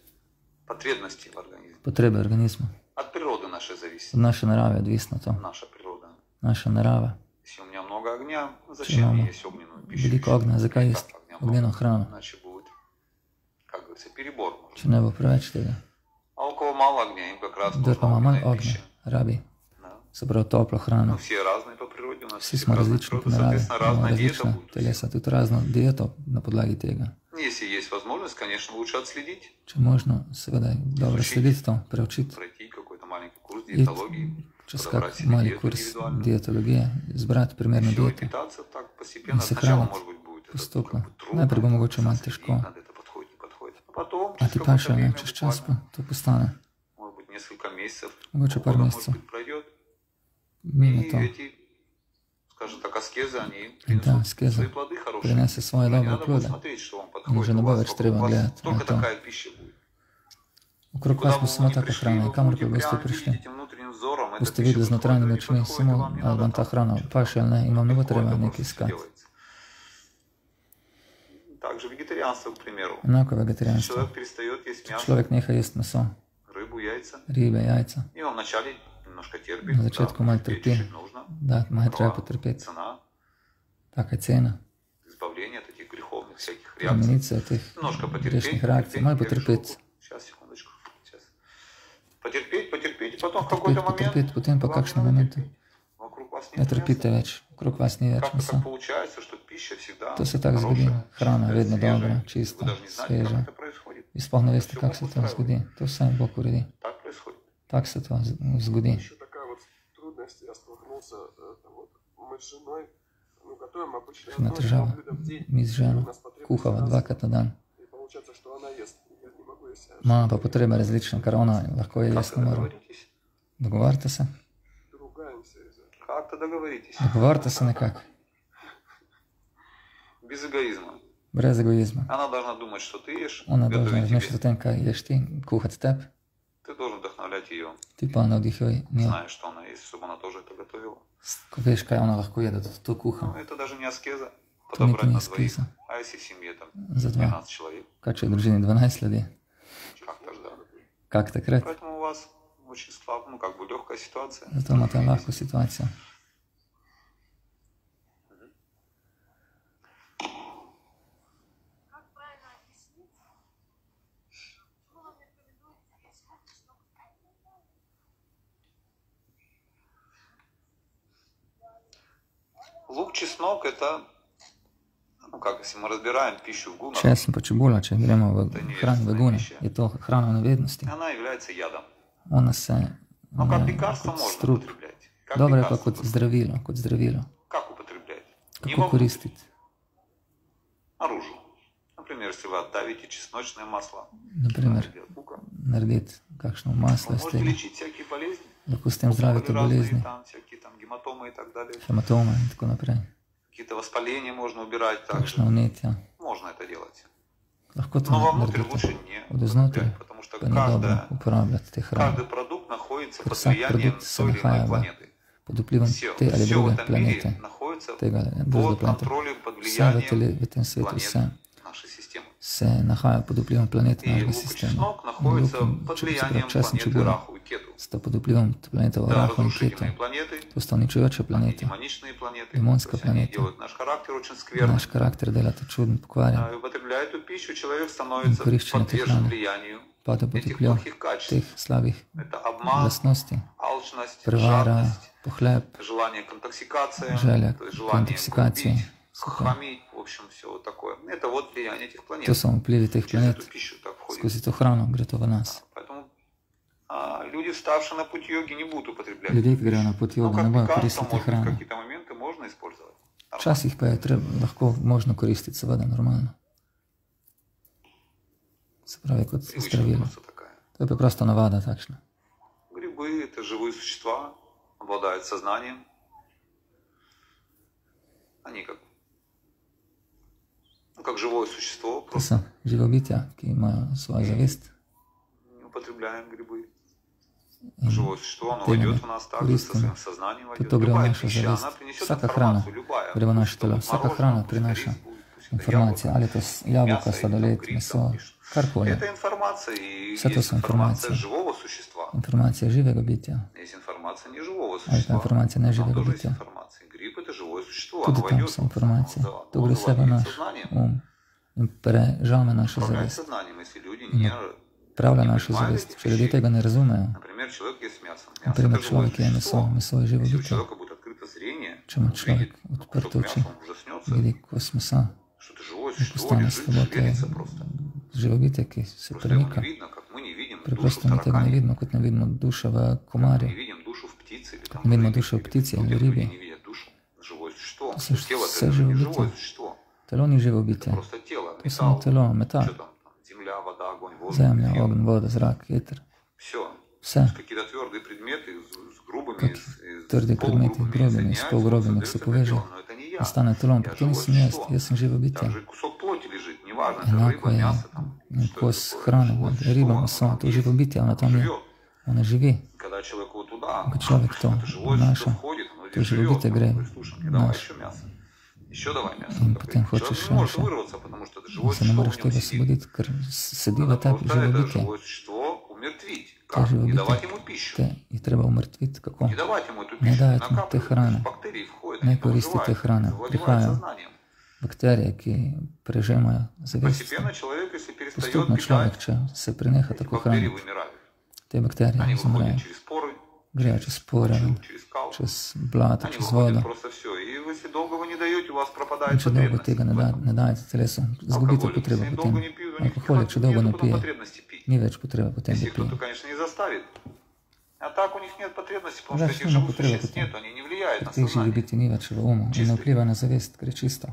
potrebe organizma. Od naše narave je odvisno to. Naša narava. Če imamo veliko ognja, zakaj jesti ognjeno hrano? Če ne bo preveč tega. Kdor pa ima manj ognja, rabi se pravi toplo hrano. Vsi smo različni po naravi, imamo različna telesa, tudi razno dieto na podlagi tega. Če možno, seveda je dobro slediti to, preučiti, čez kak mali kurs dietologije, izbrati primerno dieto in se hraniti postopno. Najprej bo mogoče malo težko, a ti pa še čez čas pa to postane. Mogoče par mesecev mine to. In ta askeza prinese svoje dobre plode in že ne bo več treba gledati na to. Okrog vas bo samo taka hrana in kamor pa boste prišli. Boste videli z notranjimi očmi samo, ali vam ta hrana paše ali ne in vam ne bo treba nekaj iskati. Enako vegetarijanstvo. Človek neha jesti meso, ribe, jajca. Na začetku malo trpi, da malo treba potrpeti. Taka je cena. Plemenice teh grešnih reakcij, malo potrpeti. Potrpeti, potem pa kakšne momente. Ne trpite več, okrog vas ni več mesa. To se tako zgodi. Hrana je vedno dobra, čista, sveža. Vi sploh ne veste, kako se to zgodi. To vse Bog uredi. Так se to zgodi. Еще такая вот трудность, я столкнулся, мы с женой, готовим обычно одно блюдо в день. Mi z ženo kuhava dvakrat na dan. И получается, что она ест, я не могу есть. Ima pa potrebe različne, kar ona lahko je jaz ne moram. Dogovarjate se? Dogovarjate se nekako. Brez egoizma. Ona должна razmišljati o tem, kaj ješ ti, kuhati tebi. Ti pa navdihuj njo. Ko veš, kaj ona lahko jede, da to kuha. To niti ni askeza. Za dva. Kaj če je v družini 12 ljudi? Kak takrat? Zato imate lahko situacijo. Лук, чеснок – это, если мы разбираем пищу в гунах, Česen pa čebula, če gremo v hrano v gune, je to hrana nevednosti. она является ядом. Ona se Но как лекарство kot можно strup. употреблять. Как Dobro je pa лекарство kot zdravilo, kot zdravilo. как употреблять? Не Kako вовнутрь, koristiti? наружу. Например, если вы отдавите чесночное масло, Naprimer, от лука, narediti kakšno maslo вы iz можете tega. лечить всякие болезни. Lahko s tem Tumоры zdravite разные, bolezni, там всякие там гематомы и так далее. hematome in tako naprej. какие-то воспаления можно убирать также. Можно это делать. Но вовнутрь лучше не употреблять, потому что каждый продукт находится под влиянием той или иной планеты. Все в этом мире находится под контролем, под влиянием планет нашей системы. И лук-чеснок находится под влиянием планеты Раху и Кету. Да, разрушительные планеты, демоничные планеты, они делают наш характер очень скверным. И употребляя эту пищу, человек становится подвержен влиянию этих плохих качеств. Это обман, алчность, жадность, желание контоксикации, желание купить, хамить, в общем, все вот такое. Это вот влияние этих планет. Через эту пищу так входит. Поэтому люди, вставшие на путь йоги, не будут употреблять. Но как лекарство, может быть, в какие-то моменты можно использовать. Час їх легко можна користуватися, вода нормально. Справді, як от стравіло. Це просто навада, так що. Грибы – это живые существа, обладают сознанием. Они как живое существо. Просто живобиття, яке має свою завість. Не употребляем грибы. Живое существо, оно войдет в нас также со своим сознанием. Любая пища, она принесет информацию, любая. Всяка храна приноша інформацію, але то яблуко, сладолет, м'ясо, карполя. Это информация, и есть информация живого существа. Інформація живого биття. Есть информация не живого Але существа. інформація не живого Тоже есть биття. информация. Гриб – это живое существо, Туди оно там войдет вся інформація. в Добре себе наш ум. Він пережаме нашу завість. сознанием, если люди не Правля нашу завість. Що люди того не розуміють. Например, человек ест мясо. Наприклад, чоловік є м'ясо і живе Если у биття. человека будет открыто зрение, Чому чоловік відперто очі, видить кос м'яса, что это живое существо постане лежит, свободи шевелится просто. живобіття, який се Просто его переміка. не видно, как мы не видим При душу просто в ми того не таракане, видно, як не видно душу в не комарі, видим душу в птице, или там не видно в рыбе, душу в или птиці, люди в рибі. не видят душу. Живое существо. Це ж Тело все это не живе живое биття. существо. Тело не живобіття. Просто тело, То саме металл, тело, метал, что там, земля, вода, огонь, воздух, земля, эфир. огонь, вода, зрак, вітер. Все. Все. Какие-то твердые предметы с грубыми, Как с тверді предмети, полугрубыми грубими, з соединяются, полугробими, як создается се это повеже, тело. Но это не я. стане телом, Я поки не живое смієсть, существо. я сам живобіття. Там же кусок плоти лежит, неважно, это рыба, Однаково є мясо, там, что кос это такое, храни, живое существо, риба, оно м'ясо, там то есть, живобіття, воно там є, живет. вони живі. Когда человек вот туда, Как человек то это живое наше, существо входит, оно то здесь живет, живобіття грає слушай, мне давай наше. еще мясо. Еще давай мясо. І Такой. потім хочеш Человек не может ще. вырваться, потому что это живое Це не существо можеш в тебе нем сидит. освободити, сиди в Надо етапі просто это живобіття. живое существо умертвить. Те Как? Не живобіття, давать ему пищу. те і треба умертвити какого. Не давать ему эту Не пищу, давать ему накапливать. тех раны. Бактерии входят, Не они там користи выживают, тех раны. завладевают Прихаю. сознанием. Бактерії, які пережимає завість. Постепенно человек, если перестает Поступно чоловік, питать, чи все приниха эти таку бактерии храну. вымирают. Ті бактерії Они выходят змирають. через поры, Грячі спори, через кал. через блато, Они через выходят воду. просто все. И если долго вы не даете, у вас пропадает Якщо довго потребность. ти не даєте телесу, згубити Алкоголик, потребу если по долго тим. не пьют, у них Алкоголь, якщо довго не нет потом п'є, потребности пить. ні веч потреба по Если тебе кто-то, п'є. конечно, не заставит. А так у них нет потребности, потому Да, что этих что на живых потребу существ потом? нет, они не влияют на Ти ж сознание. любити ні веч уму, і не впливає на завість, таке чисто.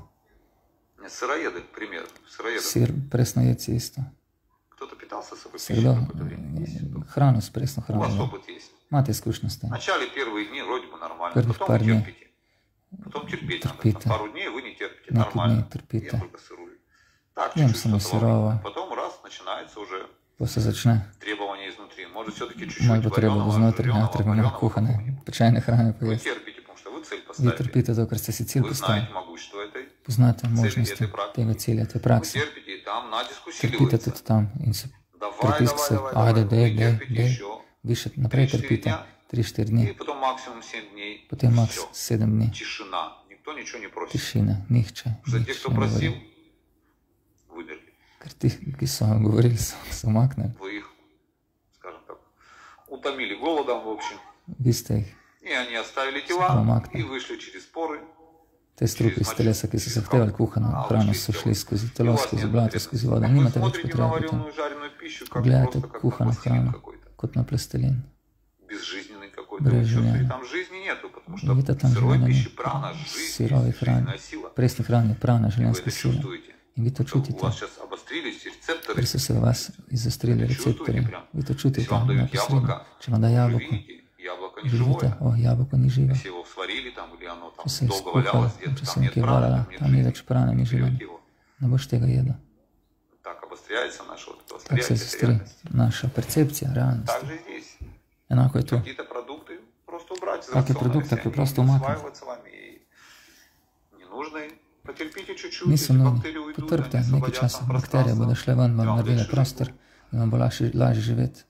Сыроеды, к примеру. Сыроеды. Сир пресно є чисто. Кто-то питался собой пищей Всегда какое-то время. Есть. храну з пресно У вас храну. опыт есть. Мати скучно стає. Вначале первые дни вроде бы нормально, Первых потом пару вы дней. терпите. Потом терпеть надо. Терпите. Там пару дней вы не терпите, Нет, нормально. дней терпите. Я только сырую. Так, Ем чуть-чуть саму что-то сырого. ловить. Потом раз, начинается уже Просто зачне. требования изнутри. Может все-таки чуть-чуть Має потребу вареного, знутрі, жирного, треба на вареного кухане, какого-нибудь. печайне храни Вы поїсти. терпите, потому что вы цель І поставили. терпіти до красоті ціль Вы поставити. знаете могущество этой. Познати Цілі можності є практики. тієї цілі, тієї Вы пракси. терпите, и там натиск Терпіти усиливается. тут там, інше. Давай, Приписки, давай, давай, айде, давай. де, Вы де, терпите де. еще. Більше наперед 3-4 терпіти. дня. 3-4 И дні. потом максимум 7 дней. Потім макс Всё. 7 днів. Тишина. Никто ничего не просит. Тишина, нігче. За тех, кто просил, вымерли. Карти, які сам говорили, самакне. Вы их, скажем так, утомили голодом, в общем. Вісти їх. И они оставили тела Самакне. и вышли через поры. Те струпи з телеса, які се захтевали кухану, храну сошли сквозь тело, сквозь блато, сквозь воду. Вы Німате веч смотрите на потреби потім. вареную жареную пищу, как Глядите просто как кухонную на пластилин храну. какой-то. Кот на пластилін. Безжизненный какой-то. Брежневый. Вы чувствуете, там жизни нету, потому что Где-то там сырой живая пищи прана, жизнь, сырой хран. жизненная сила. Пресні храни, прана, И вы жилянська это сила. чувствуете. І ви то Что у чутите. вас сейчас обострились рецепторы. Присуси у вас і зустріли Чувствуете рецептори. прям. Ви то Если чутите вам дают непосередньо. яблоко, Чи вам дає вы яблуко? видите, яблоко видите, о, яблоко не живе. Če se je skuhalo, če se nekaj valjala, tam ni več prana, ni žive. Ne boš tega jedel. Tako se sestri naša percepcija realnosti. Enako je to. Kakšne produkte preprosto umakniti. Niso nujni. Potrpite nekaj časa. Bakterije bodo šle ven, vam naredile prostor in vam bo lažje živeti.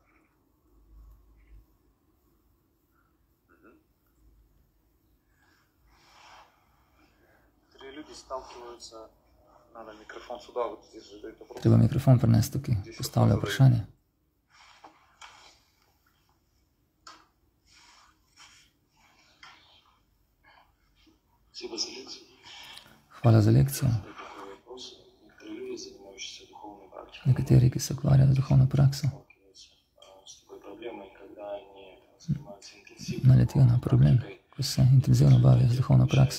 Treba mikrofon prinesti tukaj, postavlja vprašanje. Hvala za lekcijo. Nekateri, ki se ukvarjajo z duhovno prakso, naletijo na problem, ko se intenzivno bavijo z duhovno prakso.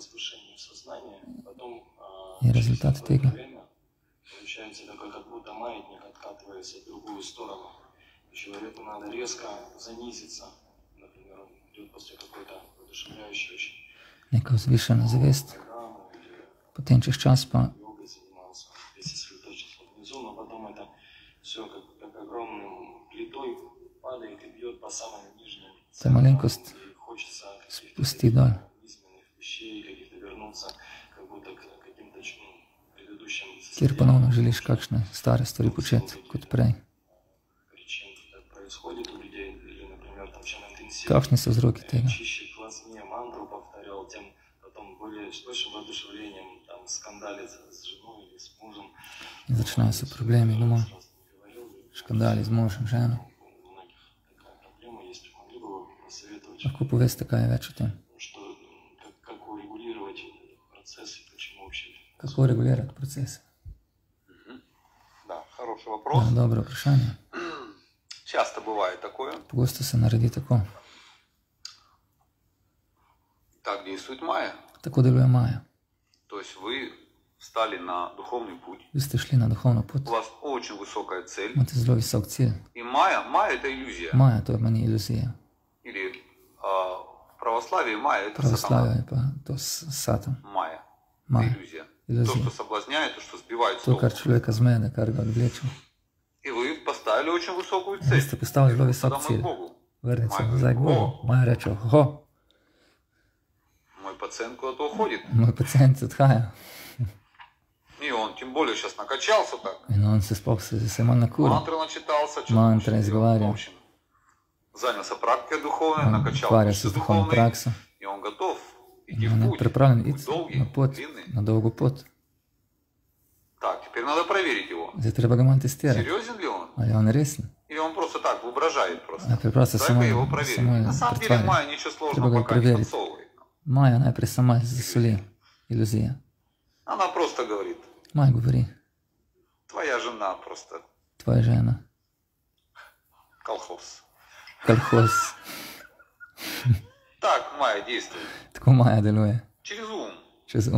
Je rezultat tega. Neka vzvišena zavest, potem čez čas pa ta malenkost spusti dol. Kjer ponovno želiš kakšne stare stvari početi kot prej. Kakšni so vzroki tega? In začnejo se problemi doma, škandali z možem, ženo. Lahko poveste, kaj je več o tem? Kako regulirati procese? Ja, dobro vprašanje. Pogosto se naredi tako. Tako deluje Maja. Vi ste šli na duhovno pot. Imate zelo visok cilj. Maja, to je meni iluzija. Pravoslavje je pa to Satan. Maja. Iluzija. To, kar človeka zmede, kar ga odvleče. Vi ste postavili zelo visok cilj. Vrnite se nazaj k Bogu. Maja reče, ho. Moj pacient odhaja. In on se sploh se malo nakuril. Mantre izgovarja. On ukvarja se z duhovno prakso. In on je pripravljen iti na pot, na dolgo pot. Zdaj treba ga malo testirati. Ali je on resen? Ali preprosto samo pretvarja. Treba ga preveriti. Maja najprej sama zasoli iluzija. Maja govori. Tvoja žena. Kolhoz. Tako Maja deluje. Čez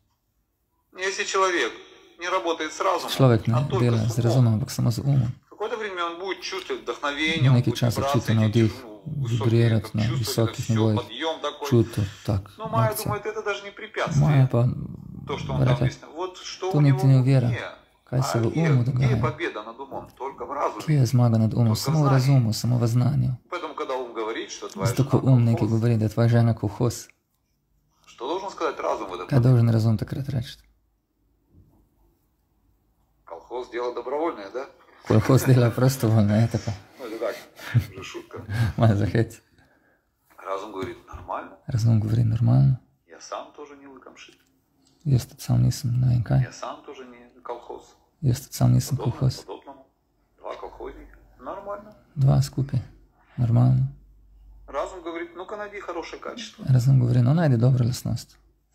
Človek ne dela z razumom, ampak samo z umom. Nekaj časa čuti navdih, vibrirati na visokih nivojih, čuti tak akcija. Maja pa rekla, to niti ne uvira, kaj se v umu dogaja. Kje je zmaga nad umom? Samo v razumu, samo v znanju. Zato, ko nekaj govori, da je tvoja žena kolhoz. Kaj je dolžen razum takrat reči? Kolhoz dela prostovoljno, je tako? Malo za hec. Razum govori normalno. Jaz tudi sam nisem, ne vem kaj. Jaz tudi sam nisem kolhoz. Dva skupaj, normalno. Razum govori, no najdi dobro lastnost.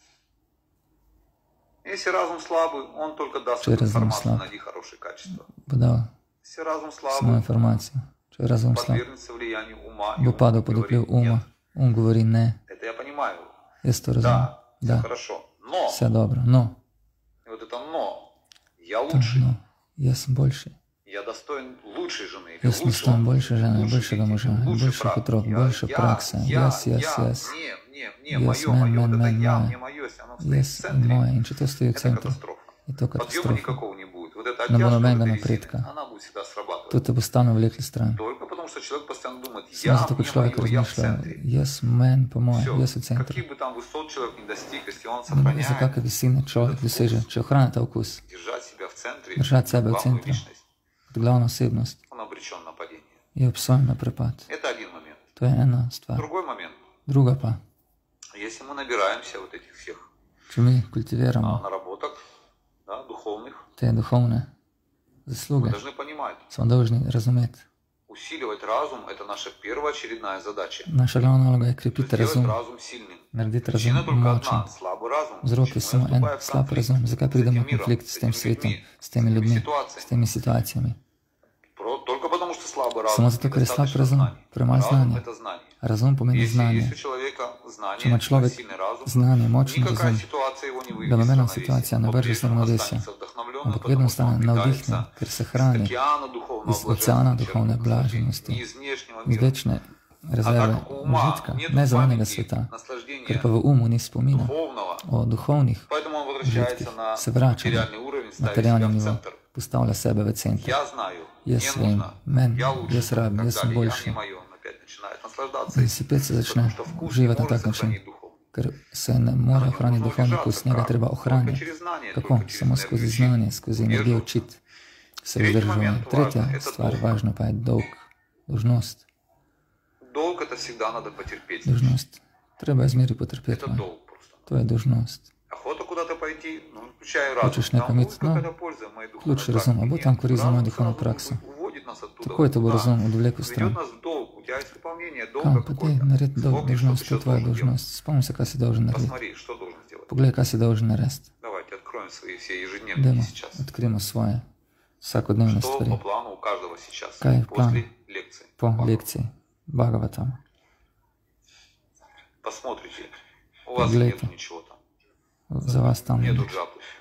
Če je razum slab, bo dal samo informacijo. Če je razum slab, bo padal pod vpliv uma. Govori ne. Jaz to razumem. Da, vse dobro, no. To no. Jaz sem boljši. Jaz sem dostojen boljše žene, boljšega moža, boljših otrok, boljše prakse. Jaz. Jaz, men, jaz in moje. In če to stoji v centru, je to katastrofa. Ne bo nobenega napredka. To te bo stalno vlekli stran. Samo zato, ko človek razmišlja, jaz, men, po moje, jaz v centru. Ne za kakve visine človek doseže, če ohrani ta okus. Držati sebe v centru, kot glavna osebnost, je obsojen na prepad. To je ena stvar. Druga pa, če mi kultiviramo te duhovne zasluge, smo dolžni razumeti. Naša glavna naloga je krepiti razum, narediti razum močen. Vzrok je samo en slab razum. Zakaj pridemo v konflikt s tem svetom, s temi ljudmi, s temi situacijami? Samo zato, ker je slab razum, premalo znanja. Razum pomeni znanje. Če ima človek znanje, močen razum, da nobena situacija ne vrže se ravnovesja, ampak vedno ostane navdihnjen, ker se hrani iz oceana duhovne blaženosti, iz večne rezerve užitka, ne zunanjega sveta, ker pa v umu ni spomina o duhovnih užitkih, se vrača na materialni nivo, postavlja sebe v center. Jaz vem, men, jaz rabim, jaz sem boljši. In si pet se začne uživati na tak način, ker se ne more ohraniti duhovni okus, njega treba ohraniti. Kako? Samo skozi znanje, skozi energijo učiti, se vzdržuje. Tretja stvar, važna pa je dolg, dolžnost. Dolžnost. Treba je zmeri potrpeti. To je dolžnost. Hočeš nekam iti? No, ključ razum. A bo tam korist za mojo duhovno prakso? Tako je to bo razum odvleko stran. Kam? Pa ti naredi dolžnost, to je tvoja dolžnost. Spomni se, kaj si dolžen narediti. Poglej, kaj si dolžen narediti. Dajmo, odkrijemo svoje vsakodnevne stvari. Kaj je plan po lekciji Bhagavatam? Poglejte. Za vas tam ni nič.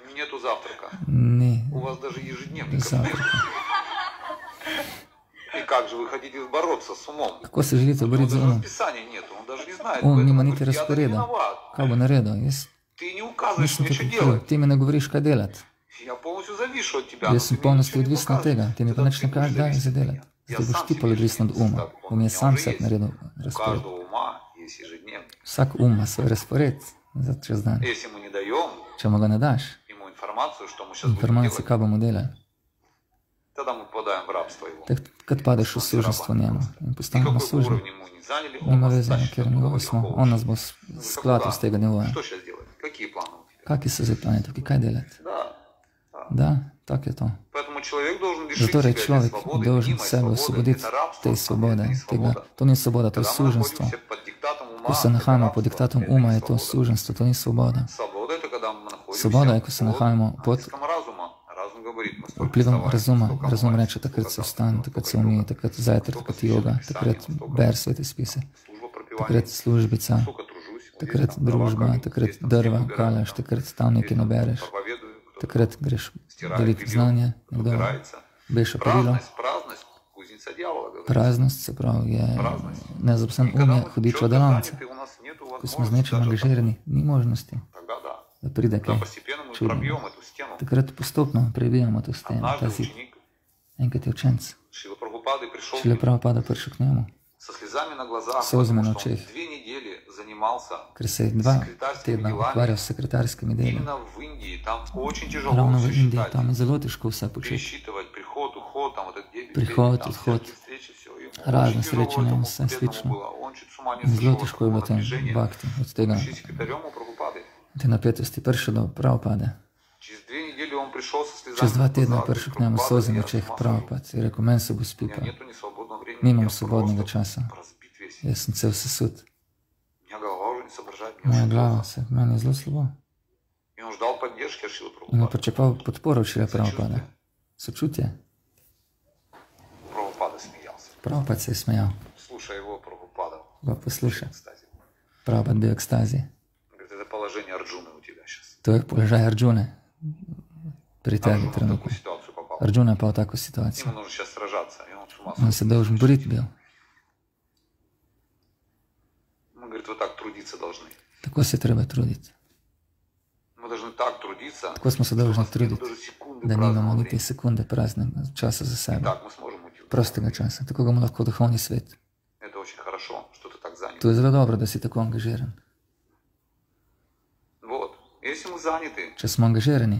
Ni завтрака. Kako se želite boriti z umom? Um nima niti razporeda. Kaj bo naredil? Jaz nisem tako kriv. Ti mi ne govoriš, kaj delati. Jaz sem polnosti odvisen od tega. Ti mi pa nič ne kažeš, daj za delati. Zdaj boš ti pa odvisen od uma. Um je sam sebi naredil razpored. Vsak um ima svoj razpored za čez dan. Če mu ga ne daš, informacije, kaj bomo delali, takrat padeš v suženstvo njemu in postanemo sužni. Nima veze, na kjer nivoju smo. On nas bo skladil z tega nivoja. Kakvi so zdaj plani tukaj? Kaj delati? Da, tako je to. Zatorej človek dolžen sebe osvoboditi te svobode. To ni svoboda, to je suženstvo. Ko se nahajamo pod diktatom uma, je to suženstvo, to ni svoboda. Svoboda je, ko se nahajamo pod vplivom razuma. Razum reče, takrat se vstane, takrat se umije, takrat zajtrk, takrat joga, takrat ber svete spise, takrat službica, takrat družba, takrat drva, kalaš, takrat tam nekaj nabereš, takrat greš deliti znanje, nekdo beša pravilo. Praznost, se pravi, je nezaposlen um, je hudiča delavnica. Ko smo z nečem angažirani, ni možnosti, da pride kaj čudnega. Takrat postopno prebijamo to steno, ta zid. Enkrat je učenc. Šrile Prabhupada prišel k njemu. Solzami na očeh. Ker se je 2 tedna ukvarjal s sekretarskimi deli. Ravno v Indiji, tam je zelo težko vse početi. Prihod, odhod, razne srečanja, vse slično. In zelo težko je bilo tem bhakti od tega. Te napetosti prišel do Prabhupade. Čez 2 tedna je prišel k njemu solzami na očeh Prabhupada. Je rekel, meni se bo spipa. Nimam svobodnega časa. Jaz sem cel sesud. Moja glava se, meni je zelo slabo. In je pričakoval podporo Šrile Prabhupada. Sočutje. Prabhupada se je smejal. Ga posluša. Prabhupada bil v ekstazi. To je položaj Arjune pri tebi trenutno. Arjuna je pa v tako situacijo. Ему нужно сейчас сражаться, и он с ума On se dolžen boriti bil. Мы, говорит, вот так трудиться должны. Tako se treba truditi. Мы должны так трудиться, Tako smo se dolžni truditi, da nimamo niti sekunde prazne časa za sebe. так мы сможем уйти. Prostega časa. Tako ga bomo lahko duhovni svet. Это очень хорошо, что ты так занят. To je zelo dobro, da si tako angažiran. Вот. Если мы заняты, Če smo angažirani,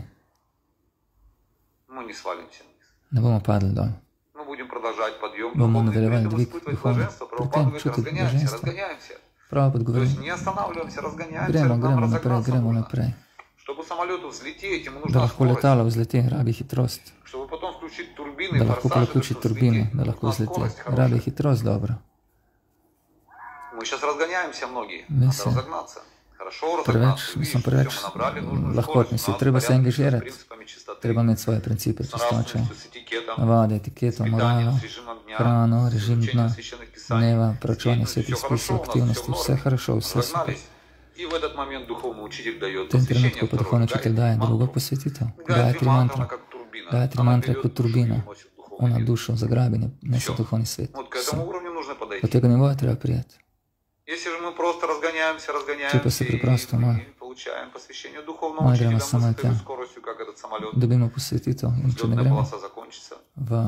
мы не свалимся вниз. ne bomo padli dol. Мы будем продолжать подъем Bomo духовный, при nadaljevali этом dvig испытывать duhovni. блаженство. Pri Прабхупада tem говорит, čutiti разгоняемся, blaženstvo. разгоняемся. Prav То есть podgovorim. не останавливаемся, разгоняемся, Gremo, нам gremo naprej, разогнаться gremo нужно. naprej. Чтобы самолету взлететь, ему Da нужна lahko скорость. letalo vzleti, rabi hitrost. Чтобы потом включить турбины, Da lahko форсажи, priključi чтобы turbine, взлететь, da lahko нужна vzleti. скорость Rabi хорошая. hitrost dobro. Мы сейчас разгоняемся многие, Мы надо все разогнаться. Хорошо Preveč, разогнаться. mislim, Видишь, preveč всё, мы набрали нужную lahkotni скорость, si. у нас Treba se порядок с angažirati. принципами чистоты, Treba imeti svoje principe с čistoče, нравственностью, с этикетом, navade, etiketo, с питанием, moralo, с режимом дня, hrano, с režim изучением dna, священных писаний. dneva, С proučevanje деятельностью svetih всё хорошо, spisov, у нас всё в aktivnosti, vse норме. хорошо, vse super. Разогнались. И в этот момент духовный учитель дает V tem посвящение trenutku pa второе. duhovni učitelj daje drugo Гаятри posvetitev. Гаятри Gayatri мантра mantra. как турбина. Gayatri Она mantra je берет kot душу и turbina. уносит в духовный Ona мир. dušo zagrabi in nese Всё. duhovni svet. Вот к этому уровню нужно Do подойти. tega nivoja treba prijeti. Если же мы просто разгоняемся, Če pa se и preprosto мы получаем посвящение духовного мы играем учителя, само мы с такой тя. скоростью, как этот самолет, Dobimo posvetitev in če ne взлетная gremo полоса закончится,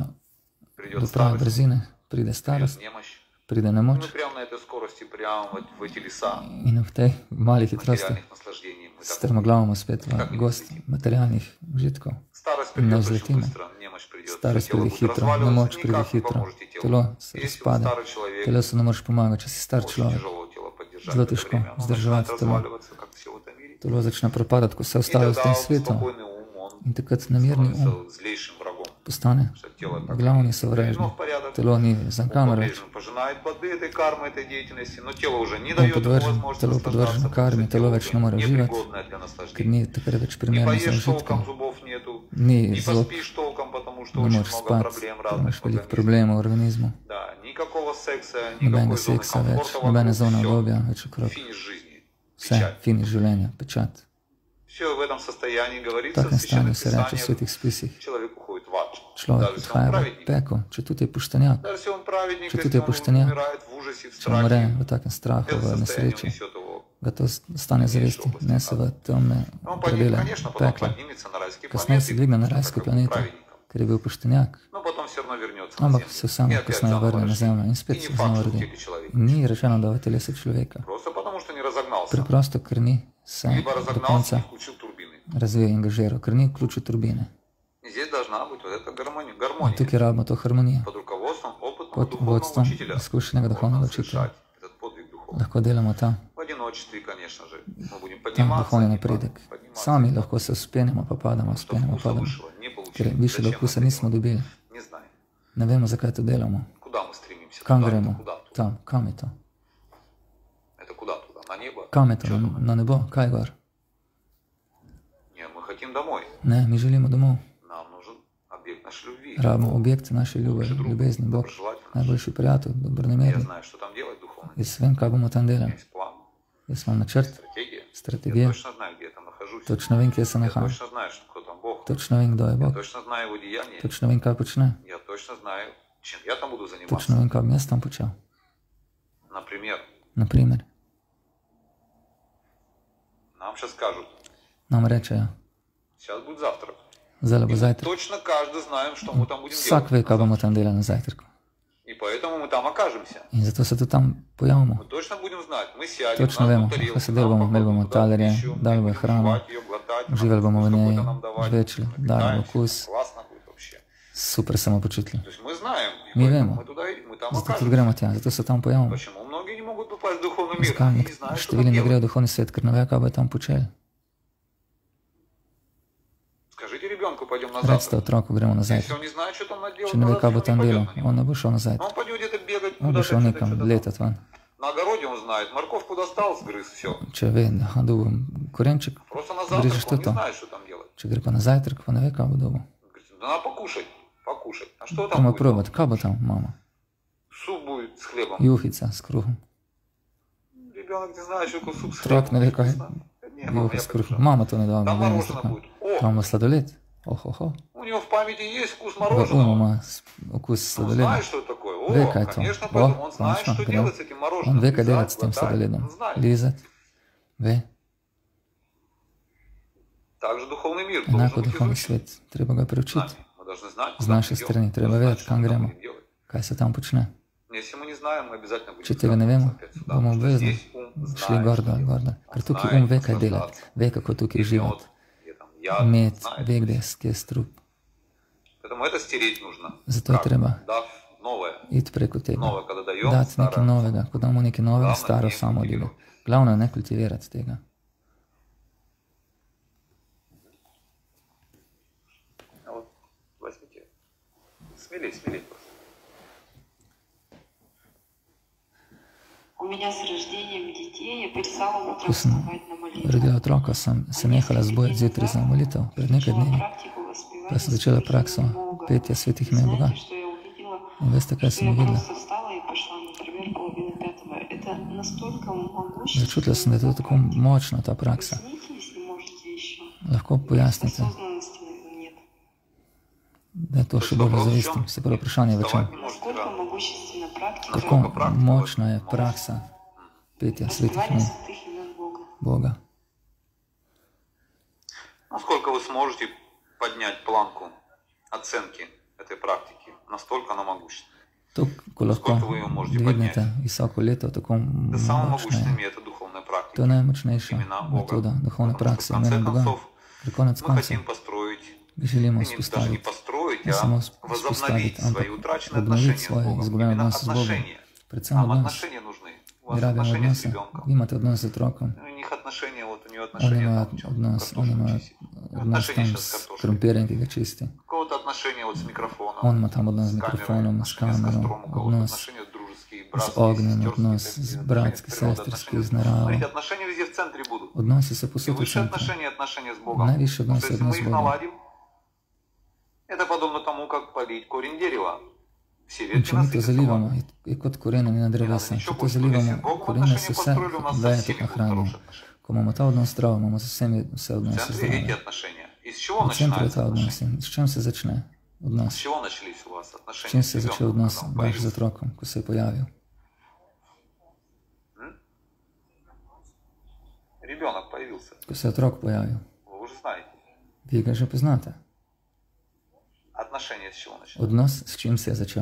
do придет prave старость, brzine, pride придет starost, немощь. pride И nemoč мы прямо на этой скорости, прямо вот в эти леса in v tej mali hitrosti материальных наслаждений. Мы так strmoglavamo spet Так v и gost materialnih užitkov. Старость Не придет очень взлетим. быстро, немощь придет. Starost Тело pride будет hitro, разваливаться, nemoč pride никак не hitro, поможете телу. telo se Если вы razpade, старый человек, telesu ne moreš pomagati, če si star очень človek. тяжело тело поддержать Zelo в это težko время. Оно vzdrževati начинает telo. разваливаться, как все в этом мире. Telo začne propadati, ko vse И ostalo v тогда tem вот svetu. спокойный ум, он In takrat namirni um становится злейшим врагом. postane Что тело как glavni приведено sovražnik. в порядок. Telo ni za Он kamero, по-прежнему пожинает плоды этой кармы, этой деятельности, но тело уже не on дает ему podvržen, возможности telo наслаждаться, podvrženo karmi, потому что telo тело več ne more уже uživati, непригодное для ker наслаждения. ni takrat več Не primerno za поешь толком, užitek. зубов нету, Ni не zob, поспишь толком, потому что ne очень moreš много spati, проблем ker разных imaš в veliko организме. problemov v organizmu. Да, никакого секса, Nobenega никакой зоны seksa več, комфорта nobene вокруг, zone все, obdobja več okrog. финиш жизни, Vse, печать. finiš življenja, pečat. Все в этом состоянии V говорится в takem stanju священных se reče v писаниях, svetih spisih. человек уходит в ад. Človek Даже если он odhaja v праведник, peko, če tudi je poštenjak, даже если он праведник, Če если tudi je он poštenjak, умирает в ужасе, в če umre страхе, v takem strahu, это v состояние nesreči, унесет его. ga to stane zavesti, nese v temne Он, predele, конечно, потом pekla. поднимется на райские Kasneje se планеты, dvigne na потому rajsko что как planeto, праведником. ker je bil poštenjak, Но потом все равно вернется на ampak землю. se sam И опять kasneje заново vrne na рождается. zemljo in И spet не se факт, znova что в rodi. теле человека. In ni rečeno, da v telesu človeka. Просто потому, что не разогнался. Preprosto, ker ni se Либо do разогнался, konca не включил турбины. razvijal in angažiral, ker ni vključil turbine. И здесь должна быть вот эта гармония. In гармония tukaj rabimo to harmonijo. под руководством опытного Pod духовного vodstvom учителя. izkušenega duhovnega Можно učitelja совершать этот подвиг духовный. lahko delamo ta В одиночестве, конечно же. Мы будем ta подниматься, duhovni не napredek. подниматься. Sami lahko se vzpenemo, pa padamo, Что vzpenemo, вкуса padamo. высшего не Ker получили. višjega Зачем okusa мы nismo это dobili. делаем? Не знаем. Ne vemo, zakaj to delamo. Куда мы стремимся? Kam Туда, gremo? Куда туда? Tam, kam je to? Это куда туда? На небо? Kam je to? Чё там? Na nebo? Kaj je gor? Нет, мы хотим домой. Ne, mi želimo domov. Нам нужен объект нашей любви. Rabimo objekt naše ljubezni, Bog, najboljši prijatelj, Я dobronamerni. знаю, что там делать духовно. Jaz vem, kaj bomo tam У меня delali. есть план, Jaz imam načrt, стратегия. Я strategijo, точно знаю, где я там нахожусь. točno vem, kje se Я nahajam, точно знаю, что кто там Бог. točno vem, kdo je Я Bog, точно знаю его деяния. točno vem, kaj počne, Я точно знаю, чем я там буду točno заниматься. vem, kaj bom jaz tam počel. Например, Naprimer, нам сейчас скажут, nam rečejo, сейчас будет завтрак. zdaj bo И мы zajtrk. точно каждый знаем, что мы там будем Vsak ve, делать. kaj bomo tam delali na zajtrku. И поэтому мы там окажемся. In zato se tudi tam pojavimo. Мы точно будем знать. Мы сядем, Točno у нас vemo, будут тарелки, kaj se delamo, нам imeli bomo покладут туда talerje, пищу, мы dali bo будем hrano, жевать ее, глотать, нам uživali bomo v вкус njej, какой-то нам давать, žvečili, мы dali питаемся, okus, классно будет вообще. super se bomo počutili. То есть мы знаем, и Mi поэтому vemo. мы туда, мы там Zato tudi окажемся. gremo tja, zato se tam pojavimo. Почему? Многие не могут попасть в духовный мир, Zakaj? они не знают, что там Številni ne делать. grejo v duhovni svet, ker ne vejo, kaj bo tam počeli. Скажите ребенку, пойдем на Recite завтрак. otroku, gremo na Если zajtrk. он не знает, что там наделать, Če ne ve, kaj bo tam delal, пойдет на него. on ne bo šel na Но zajtrk. он пойдет где-то бегать, On bo куда-то, šel что-то, nekam что-то. letati ven. На огороде он знает, морковку достал, сгрыз, все. Če ve, da dobil korenček, Просто на Грызешь завтрак он не что-то. знает, что там делать. če gre pa na zajtrk, pa ne ve, kaj bo dobil. Он говорит, да надо покушать, покушать. А что там Gremo будет? probati, kaj bo tam, mama? Суп будет с хлебом. Juhica s kruhom. Ребенок не знает, что такое суп с Otrok ne ve, kaj хлебом. je Не, мама, juha я s kruhom. побежал. Mama to ne da, Там ne vem, мороженое будет. О, tam bo sladoled. Ohoho. у него в памяти есть вкус v мороженого. ima okus Он sladoleda. знает, что это такое. Ve, О, kaj je to. конечно, поэтому O, он знает, končno, что prav. делать с этим On мороженым. ve, kaj delati Лизать, s tem глотать, sladoledom. он знает. Lizati. Ve. Также духовный мир Enako должен быть duhovni изучен. svet. Treba ga preučiti. Нами. Мы должны знать, Z куда мы naše идем. strani. Treba Мы vedeti, знаем, kam что мы gremo. будем делать. Kaj se tam počne. Если мы не знаем, мы обязательно будем Če tega ne vemo, опять сюда, bomo потому что obvezno здесь ум šli знает, gordo, что делать. gordo. Он Ker tukaj знает, ve, kaj delati. наслаждаться. Ve, kako tukaj И uživati. мед, и там яд, Med, знает. ve, kje je strup. Поэтому это стереть нужно. Zato je Как? treba Дав новое. iti preko tega. Новое, когда даем, Dati nekaj старое. novega. Ko damo nekaj novega, Glavno staro ne samo odide. kultivirati. Glavno je ne kultivirati tega. А вот возьмите. Смелей, смелей просто. У меня с рождением детей я перестала утром Ko sem вставать на молитву. rodila otroka, sem se nehala zbujati zjutraj za molitev. Pred nekaj Начала dnevi практику воспевания pa sem začela святых prakso имен Бога. petja svetih И imen Boga. знаете, что я увидела? In veste, kaj Что sem я videla? просто встала и пошла, например, половина пятого. Это настолько Začutila sem, da je to tako močno, ta praksa. Объясните, если можете еще. Lahko pojasnite, Осознанности, наверное, нет. da je to še bolj zavestim. Se pravi, vprašanje je v čem? Вставать не может Насколько рано. могущественна практика Kako močna je praksa petja svetih воспевания imen святых имен Бога. Boga. Насколько вы сможете поднять планку оценки этой практики, настолько она могущественна. To, ko lahko dvignete visoko leto, tako Да самым močno могущественным je. это духовная To je практика. najmočnejša Имена Бога. metoda duhovne Потому prakse, что в конце imena Boga. концов Pri konec мы konca хотим построить, želimo даже не vzpostaviti, построить, ne а samo возобновить vzpostaviti, ampak свои утраченные obnoviti отношения с svoje Богом. izgubljene Именно odnose z Bogom. отношения. Predvsem Нам odnos. отношения нужны. У Mi вас rabimo отношения с odnose. ребенком. Vi imate odnos z otrokom. У них отношения, вот у нее Oni отношения imajo там, в чем? odnos, oni Картошку imajo чистить. odnos Отношения tam сейчас с s картошкой. krompirjem, ki ga čisti. Какого-то отношения вот с микрофоном. On ima tam odnos z с камерой, mikrofonom, s отношения с kamero, костром, у кого-то odnos отношения дружеские, z братские, ognjem, сестерские, odnos такие, z отношения bratski, с природой, sestrski, отношения z с... naravo. Смотрите, отношения везде в центре будут. Odnosi so И posod v высшие centru. отношения с Богом. Najvišji Потому odnos что je если мы odnos z их Bogom. наладим, это подобно тому, как полить корень дерева. Все In ветки če mi to насытятся zalivamo, водой. je kot korenje na drevesa. Če to zalivamo, korenje so vse veje tako nahranijo. Ko imamo ta odnos zdrav, imamo z vsemi vse В odnose центре эти zdrave. отношения. И с чего V centru je начинаются ta odnos. отношения? In s čem se začne С odnos? чего начались у вас S отношения čem с se je začel ребенком, odnos когда он vaš z появился? otrokom, ko se je pojavil? Ребенок появился. Ko se je otrok pojavil. Вы уже знаете. Vi ga že poznate. Отношения с чего начались? Odnos s čim se je začel?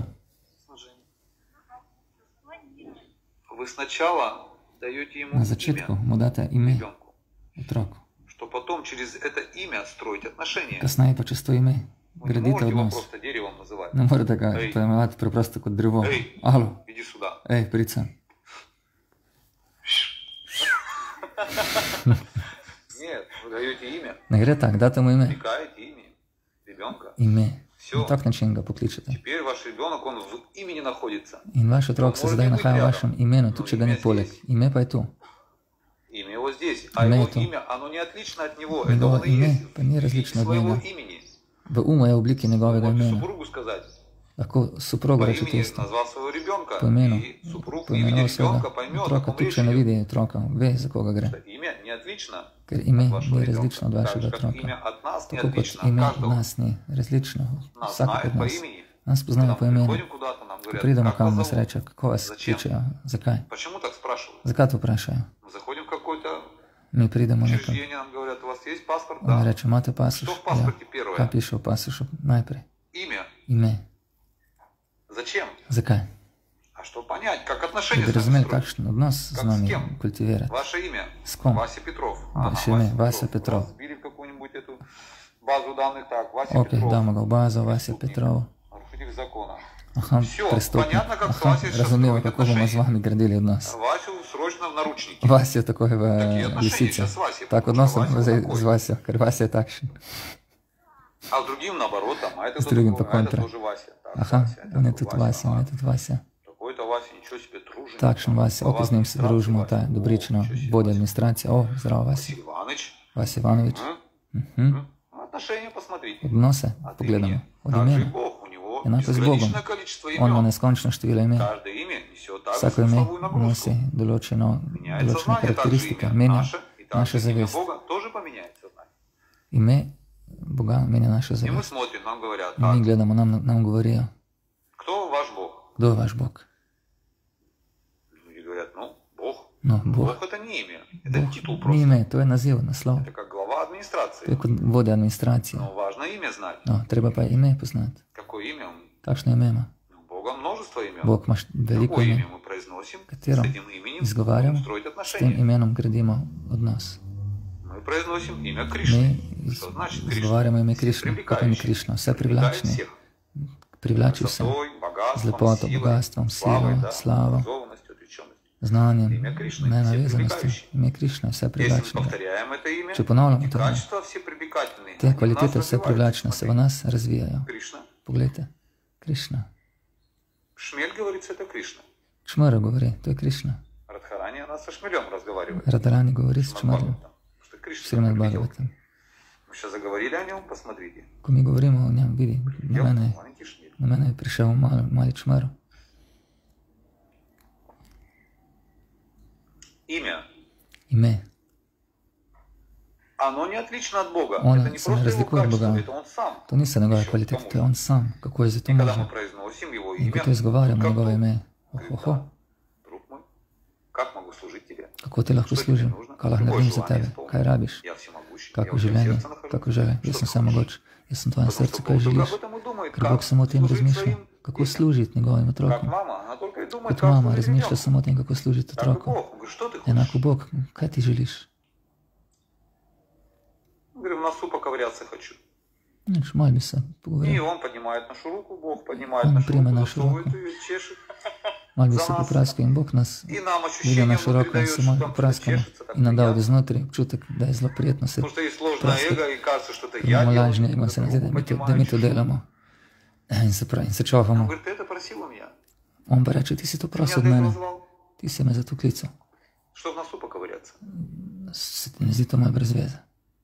Вы сначала даете ему Na začetku имя mu date ime ребенку, otroku. что потом через это имя строить отношения. Kasneje pa čez to ime Вы не gradite можете его odnos. просто деревом называть. Ne morete ga Ej. pojmenovati preprosto kot drevo. Ej. Alo, Иди сюда. ej, prid sem. Нет, вы даете имя, Ne gre tako, date mu ime. втыкаете имя ребенка. Ime. Всё. Na tak način ga pokličete. Теперь ваш ребенок, он в имени находится. In vaš otrok se zdaj nahaja v vašem imenu, tudi če ga ni poleg. Ime pa je tu. Имя его здесь. А Имя его это. имя, оно не отлично от него. Это Нjegovo он и ime есть pa ni в виде različno od своего njega. имени. V umu je v obliki njegovega Можете imena. супругу сказать. Lahko soprogu По rečete имени isto. назвал своего ребенка. Po imenu. И супруг при виде Poimenoval ребенка svojega поймет, о otroka, ком tudi речь če ne идет. vidi otroka, ve, za koga gre. Что имя не отлично Ker ime от вашего ni ребенка. različno od Так vašega же, как otroka. имя от нас не Tako kot отлично от ime od каждого. nas ni različno. Нас Vsak знает od по nas. имени. Nas poznajo Когда po мы imenu. приходим куда-то, нам Ko говорят, pridemo как kam, вас nas зовут? reče, kako vas Зачем? kličejo, zakaj. Почему так спрашивают? Zakaj to vprašajo? Мы заходим в какое-то Mi pridemo nekam. учреждение, нам говорят, у вас есть паспорт? On Да. reče, imate pasoš? Što v Ja. pasportu первое? Kaj piše v pasošu? Najprej. Имя. Ime. Зачем? Zakaj? А чтобы понять, как Da отношения bi с нами razumeli, строить. kakšen odnos z Как nami с кем? kultivirati. Ваше имя. С ком? Вася Петров. Ваше имя Вася Петров. Вас вбили в какую-нибудь эту базу данных. Так, Вася Ok, Петров. damo ga v bazo, Vasja Petrov. Нарушитель закона. Aha, Всё, prestopnik. понятно, как с Aha, Васей razumemo, строить kako bomo z отношения. vami gradili odnos. Васю срочно в наручники. Vasja takoj v Какие отношения lisice. сейчас с Васей? Tak Потому что odnos Вася zdaj такой. z Vasjo, ker Vasja je takšen. А с другим наоборот, там, а это С другим другой, по а это контра. тоже Вася. Так, Aha, Вася, это on je такой tudi Vasja, on ага. je tudi Vasja. Такой-то Вася, ничего себе, труженик. Takšen Vasja, ok, z njim se družimo, ta je dobrično, vodja administracije. O, zdravo Vasja. Василий Иванович. Vasja Ivanovič. Отношения посмотрите. Odnose От pogledamo, имени. od Также и imena. Бог, у него Enako z Bogom. бесконечное количество On ima имен. neskončno število imen. Каждое имя несет также Vsako ime смысловую нагрузку. nosi določene Меняется знание, также karakteristike, имя menja наше, и также našo имя zavest. Бога тоже поменяется знание. Ime Boga menja naša zavest. Mi gledamo, nam govorijo. Kdo je vaš Bog? No, Bog ni ime, to je naziv, naslov. To je kot vodja administracije. No, treba pa ime poznati. Kakšno ime ima? Bog ima veliko ime, katero izgovarjamo, s tem imenom gradimo odnos. Mi izgovarjamo ime Krišna. Kaj pa ime Krišna? Vse privlačni. Privlači vse. Z lepoto, bogatstvom, silo, slavo, znanjem, nenavezanostjo. Ime Krišna je vse privlačne. Če ponavljamo to, te kvalitete vse privlačne se v nas razvijajo. Poglejte, Krišna. Čmr govori, to je Krišna. Radharani govori s čmrlom. Srimad Bhagavatam. Ko mi govorimo o njem, vidi, na mene je prišel mali čmr. Ime. Ono se ne razlikuje od Boga. To niso njegove kvalitete, to je on sam. Kako je zato možno? In ko to izgovarjamo njegove ime, ohoho, kako ti lahko služim? Kaj lahko naredim za tebe? Kaj rabiš? Kako življenje? Kako želje? Jaz sem samogoč. Jaz sem tvojem srcu, kaj želiš? Ker Bog samo o tem razmišlja. Kako služiti njegovim otrokom? Kot mama razmišlja samo o tem, kako služiti otrokom. Enako Bog, kaj ti želiš? Nič, malo bi se pogovoril. On prima našo roko. Malo bi se popraskal in Bog nas vidi našo roko in se malo popraskamo in nam dal iznotri občutek, da je zelo prijetno se praskati. Ker imamo lažni ego, se nam zdi, da mi to delamo. In se čofamo. On pa reče, ti si to prosil od mene. Ti si me za to klical. Se ti ne zdi to malo brez veze?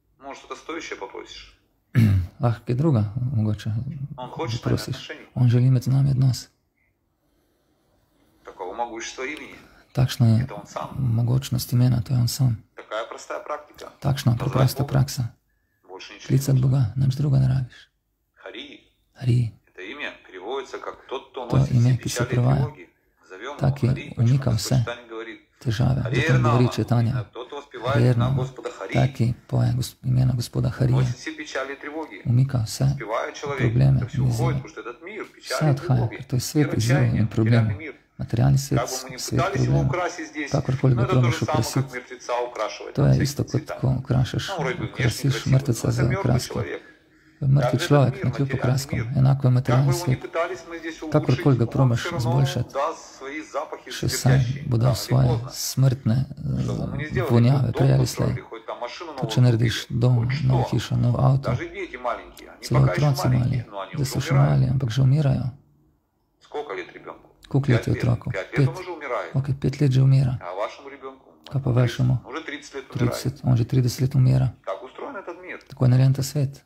Lahko je druga, mogoče prosiš. On želi imeti z nami odnos. Takšna je mogočnost imena, to je on sam. Takšna preprosta praksa. Klicati Boga, nič druga ne rabiš. Hari. To je ime, ki se prevaja. Tak je umika vse težave. Zato govori Četanja. Verno, taki poje imena Gospoda Harije. Umika vse probleme, izzive. Vse odhaja, ker to je svet izziv in problem. Materialni svet, svet problem. Kakorkoli ga probaš okrasiti. To je isto, kot ko okrasiš mrtveca za okraske. Mrtvi človek, ne kljub okraskom. Enako je materialni svet. Kakorkoli ga probaš izboljšati, še saj bo dal svoje smrtne vonjave, prej ali slej. To, če narediš dom, novo hišo, nov avto, celo otroci mali, da so še mali, ampak že umirajo. Koliko let je otroku? 5. Ok, 5 let že umira. Kaj pa vašemu? 30, on že 30 let umira. Tako je narejen ta svet.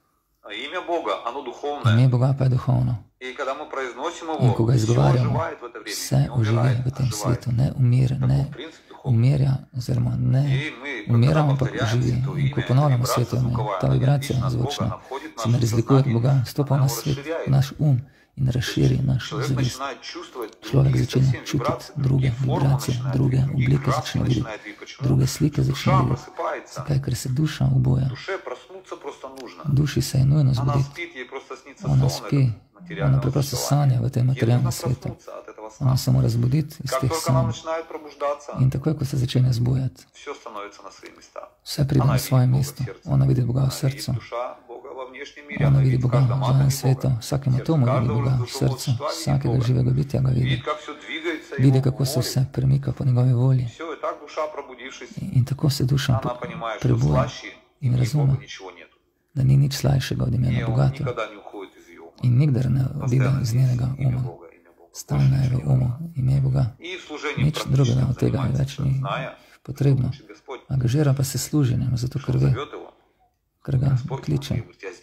Ime Boga pa je duhovno. In ko ga izgovarjamo, vse oživi v tem svetu, ne umirja, oziroma ne umiramo, ampak oživi. In ko ponavljamo sveto ime, ta vibracija zvočna se ne razlikuje od Boga, stopa na svet, naš in razširi naš zavest. Človek začne čutiti druge vibracije, druge oblike začne videti, druge slike začne videti. Zakaj? Ker se duša oboja. Duši se je nujno zbuditi. Ona spi, ona preprosto sanja v tem materialnem svetu. Ona se mora zbuditi iz teh sanj. In takoj, ko se začne zbujati, vse pride na svoje mesto. Ona vidi Boga v srcu. Ona vidi Boga v zunanjem svetu. Vsakem atomu vidi Boga v srcu. Vsakega živega bitja ga vidi. Vidi, kako se vse premika po njegovi volji. In tako se duša prebuja in razume, da ni nič slajšega od imena Bogato. In nikdar ne odide iz njenega uma. Stalno je v umu ime Boga. Nič drugega od tega več ni potrebno. Angažira pa se služenjem, zato ker ve, ker ga kliče.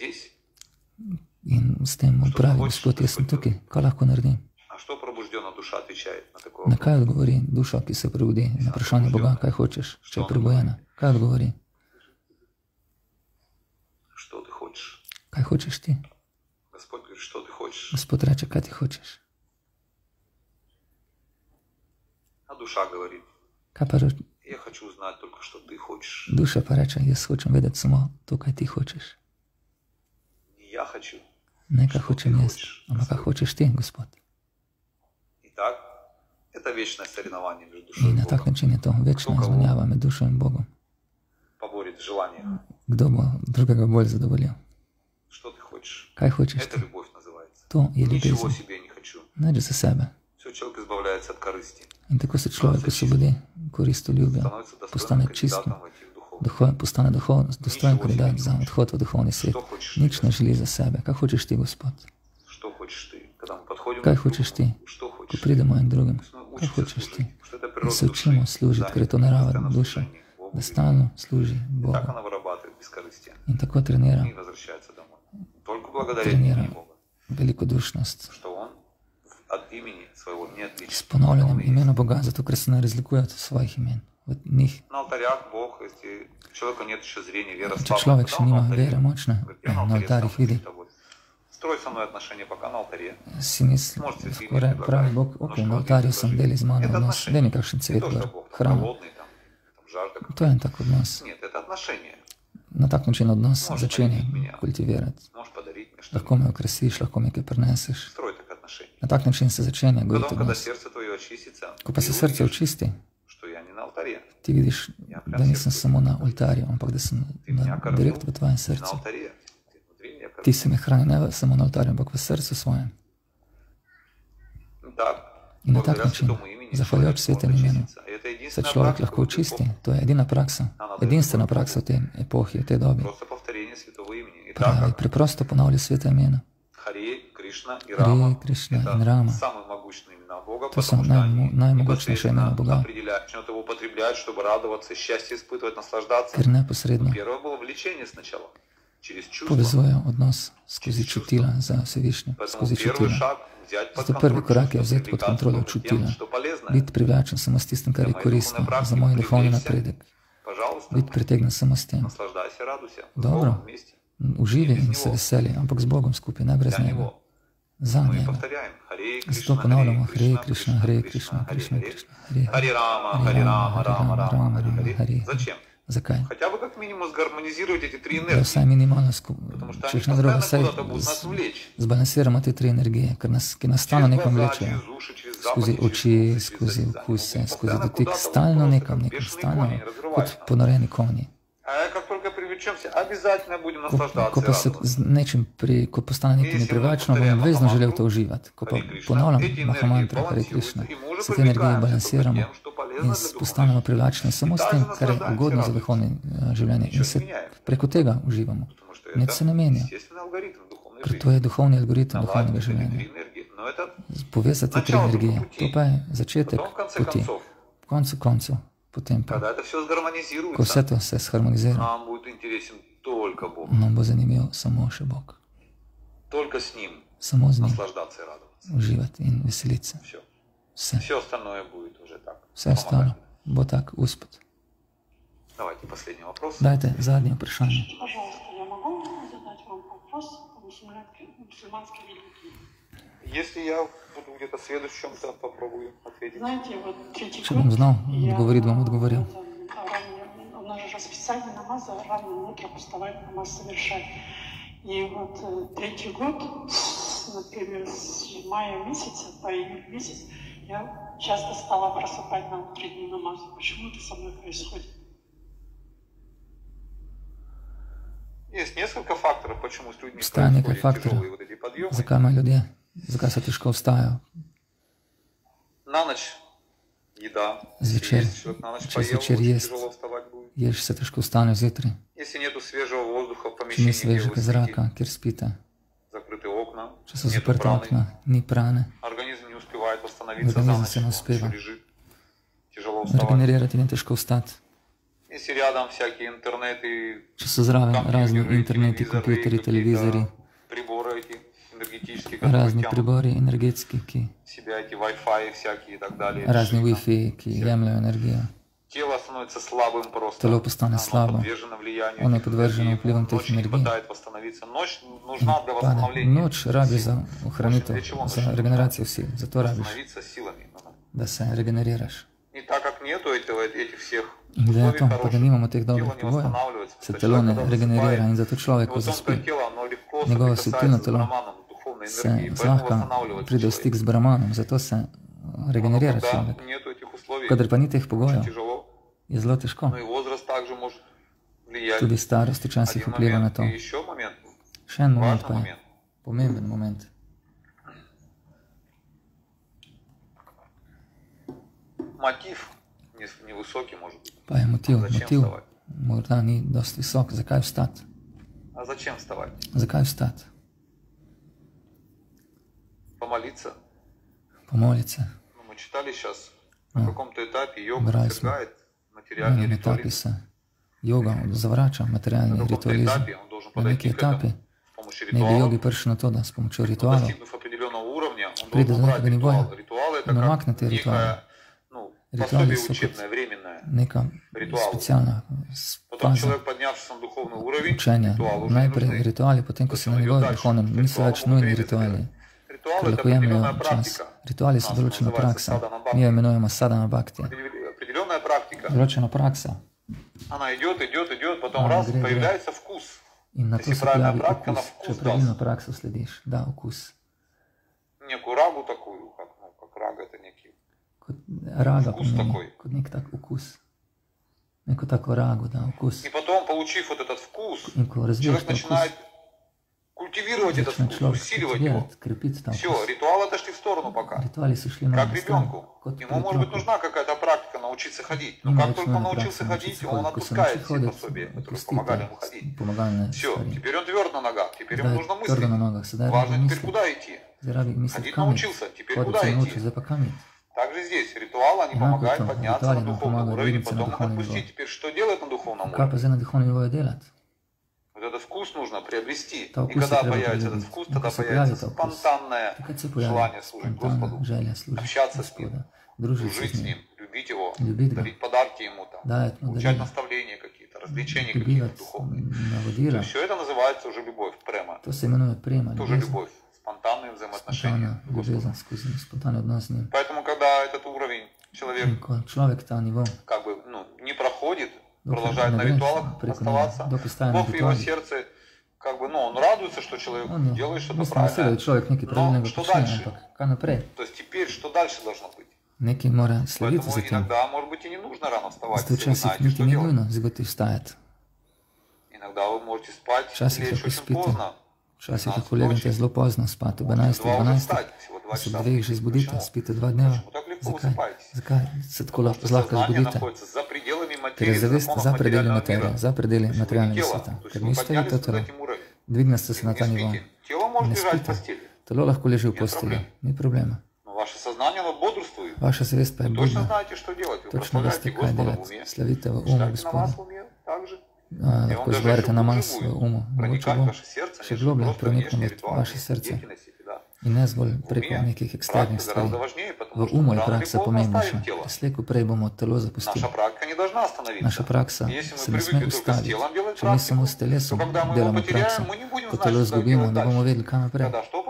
In s tem pravi, Gospod, jaz sem tukaj, kaj lahko naredim? Na kaj odgovori duša, ki se prebudi? Na vprašanje Boga, kaj hočeš, če je prebujena? Kaj odgovori? Kaj hočeš ti? Gospod reče, kaj ti hočeš. Kaj pa duša pa reče, jaz hočem vedeti samo to, kaj ti hočeš. Ne, kaj hočem jaz, ampak kaj hočeš ti, Gospod. In na tak način je to večna izmenjava med dušo in Bogom. Kdo bo drugega bolj zadovoljil? Kaj hočeš ti? To je ljubezen. Nič za sebe. In tako se človek osvobodi, koristoljubja, postane čist, postane dostojen kandidat za odhod v duhovni svet. Nič ne želi za sebe. Kaj hočeš ti, Gospod? Kaj hočeš ti, ko pridemo en drugim? Kaj hočeš ti? Da se učimo služiti, ker je to narava duša, da stalno služi Bogu. In tako trenira velikodušnost s ponovljanjem imena Boga, zato ker se ne razlikuje od svojih imen. Od njih. Če človek še nima vere močne, na oltarjih vidi, si misli, pravi Bog, ok, na oltarju sem deli z mano odnos, dej mi kakšen cvet gor, hrano. To je en tak odnos. Na tak način odnos začenja kultivirati. Lahko me okrasiš, lahko mi kaj prineseš. Na tak način se začenja gojiti odnos. Ko pa se srce očisti, ti vidiš, da nisem samo na oltarju, ampak da sem direkt v tvojem srcu. Ti se me hrani ne samo na oltarju, ampak v srcu svojem. In na tak način, zahvaljujoč svetem imenu, se človek lahko očisti. To je edina praksa, edinstvena praksa v tej epohi, v tej dobi. Pravi, preprosto ponavlja sveta imena. Hare, Krišna in Rama. To so najmogočnejše imena Boga. Ker neposredno povezujejo odnos skozi čutila za Vsevišnje, skozi čutila. Zato prvi korak je vzeti pod kontrolo čutila. Biti privlačen samo s tistim, kar je koristno za moj duhovni napredek. Biti pritegnen samo s tem. Dobro, uživi in se veseli, ampak z Bogom skupaj, ne brez njega. Za njega. Zato ponavljamo Hare Krišna, Hare Krišna, Krišna Krišna, Hare Rama, Hare Rama, Rama Rama, Hare. Zakaj? Da vsaj minimalno če jih ne drugo, vsaj zbalansiramo te tri energije, ki nas stalno nekam vlečejo. Skozi oči, skozi okuse, skozi dotik, stalno nekam, stalno kot ponoreni konji. Ko pa se z nečim, ko postane nekaj neprivlačno, bom obvezno želel to uživati. Ko pa ponavljam Mahamantra, Hare Krišna, se te energije balansiramo in postanemo privlačni samo s tem, kar je ugodno za duhovno življenje. In se preko tega uživamo. Nič se ne menja. Ker to je duhovni algoritem duhovnega življenja. Povezati tri energije. To pa je začetek poti. Koncu koncev. Potem pa, ko vse to se sharmonizira, nam bo zanimiv samo še Bog. Samo z njim uživati in veseliti se. Vse. Vse ostalo bo tak uspet. Dajte zadnje vprašanje. Če bom znal odgovoriti, bom odgovoril. И вот третий год, например, с мая месяца по июль месяц, я часто стала просыпать на утренний намаз. Почему это со мной происходит? Есть несколько факторов, почему с людьми происходят тяжелые вот эти подъемы. Zakaj imajo ljudje, zakaj se težko vstajajo? На ночь еда. Zvečer, če zvečer ješ, se težko vstane zjutraj. Če ni svežega zraka, kjer spite. Če so zaprta okna, ni prane. Organizem se ne uspeva regenerirati in je težko vstati. Če so zraven razni interneti, kompjuteri, televizori, razni pribori energetski, razni Wi-Fi, ki jemljajo energijo. Telo postane slabo, ono je podvrženo vplivom teh energij. Noč rabi za ohranitev, za regeneracijo sil, zato rabiš, da se regeneriraš. In glede na to, pa da nimamo teh dobrih pogojev, se telo ne regenerira in zato človek, ko zaspi, njegovo subtilno telo se zlahka pride v stik z Brahmanom, zato se regenerira človek. Kadar pa ni teh pogojev, je zelo težko. Tudi starost včasih vpliva na to. Še en moment pa je, pomemben moment. Pa je motiv morda ni dosti visok. Zakaj vstati? Zakaj vstati? Pomoliti se. Brali smo, na etapi se joga zavrača materialni ritualizem. Na neki etapi ne bi jogi prišli na to, da s pomočjo ritualov pride do nekega nivoja in omakne te rituale. Rituali so kot neka specialna faza učenja. Najprej rituali, potem ko se na nivoju duhovnem, niso več nujni rituali, ker lahko jemljajo čas. Rituali so določena praksa. Mi jo imenujemo sadhana bhakti. Določena praksa. In na to se pojavi okus, če pravilno prakso slediš. Da, okus. Kot raga pomeni, kot nek tak okus. Neko tako rago, da, okus. In ko razviješ ta okus, začne človek kultivirati, krepiti ta okus. Rituali so šli na stran, kot pri otroku. Nima več nujna praksa naučiti hoditi, ko se nauči hoditi, opustite pomagalne stvari. Zdaj je tvrdo na nogah, sedaj rabi misliti. Zdaj rabi misliti kam iti. Hoditi se nauči, zdaj pa kam iti. Enako je to, rituali nam pomagajo dvigniti se na duhovni nivo. Kaj pa zdaj na duhovni nivoju delati? Ta okus se treba pridobiti. Ko se pojavi ta okus, takrat se pojavi spontana želja služiti Gospoda, družiti se z njim, ljubiti ga, dajati mu darila, dobivati navodila. To se imenuje prema, ljubezen. Spontana ljubezen skozi spontane odnos z njim. In ko človek ta nivo продолжает на ритуалах оставаться, Бог в его сердце, он радуется, что человек делает что-то правильное, но что дальше? То есть теперь что дальше должно быть? Поэтому иногда, может быть, и не нужно рано вставать, если вы знаете, что делать. Иногда вы можете спать и лечь очень поздно. Včasih lahko legate zelo pozno spati, ob 11:12, se ob 2 že zbudite, spite 2 dneva. Zakaj se tako zlahka zbudite? Ker je zavest za predeli materije, za predeli materialnega sveta. Ker niste vi to telo, dvigne ste se na ta nivo. Ne spite. Telo lahko leži v postelji, ni problema. Vaša zavest pa je budna. Točno veste, kaj delati. Slavite v umu Gospoda. Lahko izberete namaz v umu. Mogoče bo še globlje proniknilo v vaše srce in ne zgolj preko nekih eksternih stvari. V umu je praksa pomembnejša. Slej ko prej bomo telo zapustili. Naša praksa se ne sme ustaviti. Če mi samo s telesom delamo prakso, ko telo izgubimo, ne bomo vedeli, kam naprej.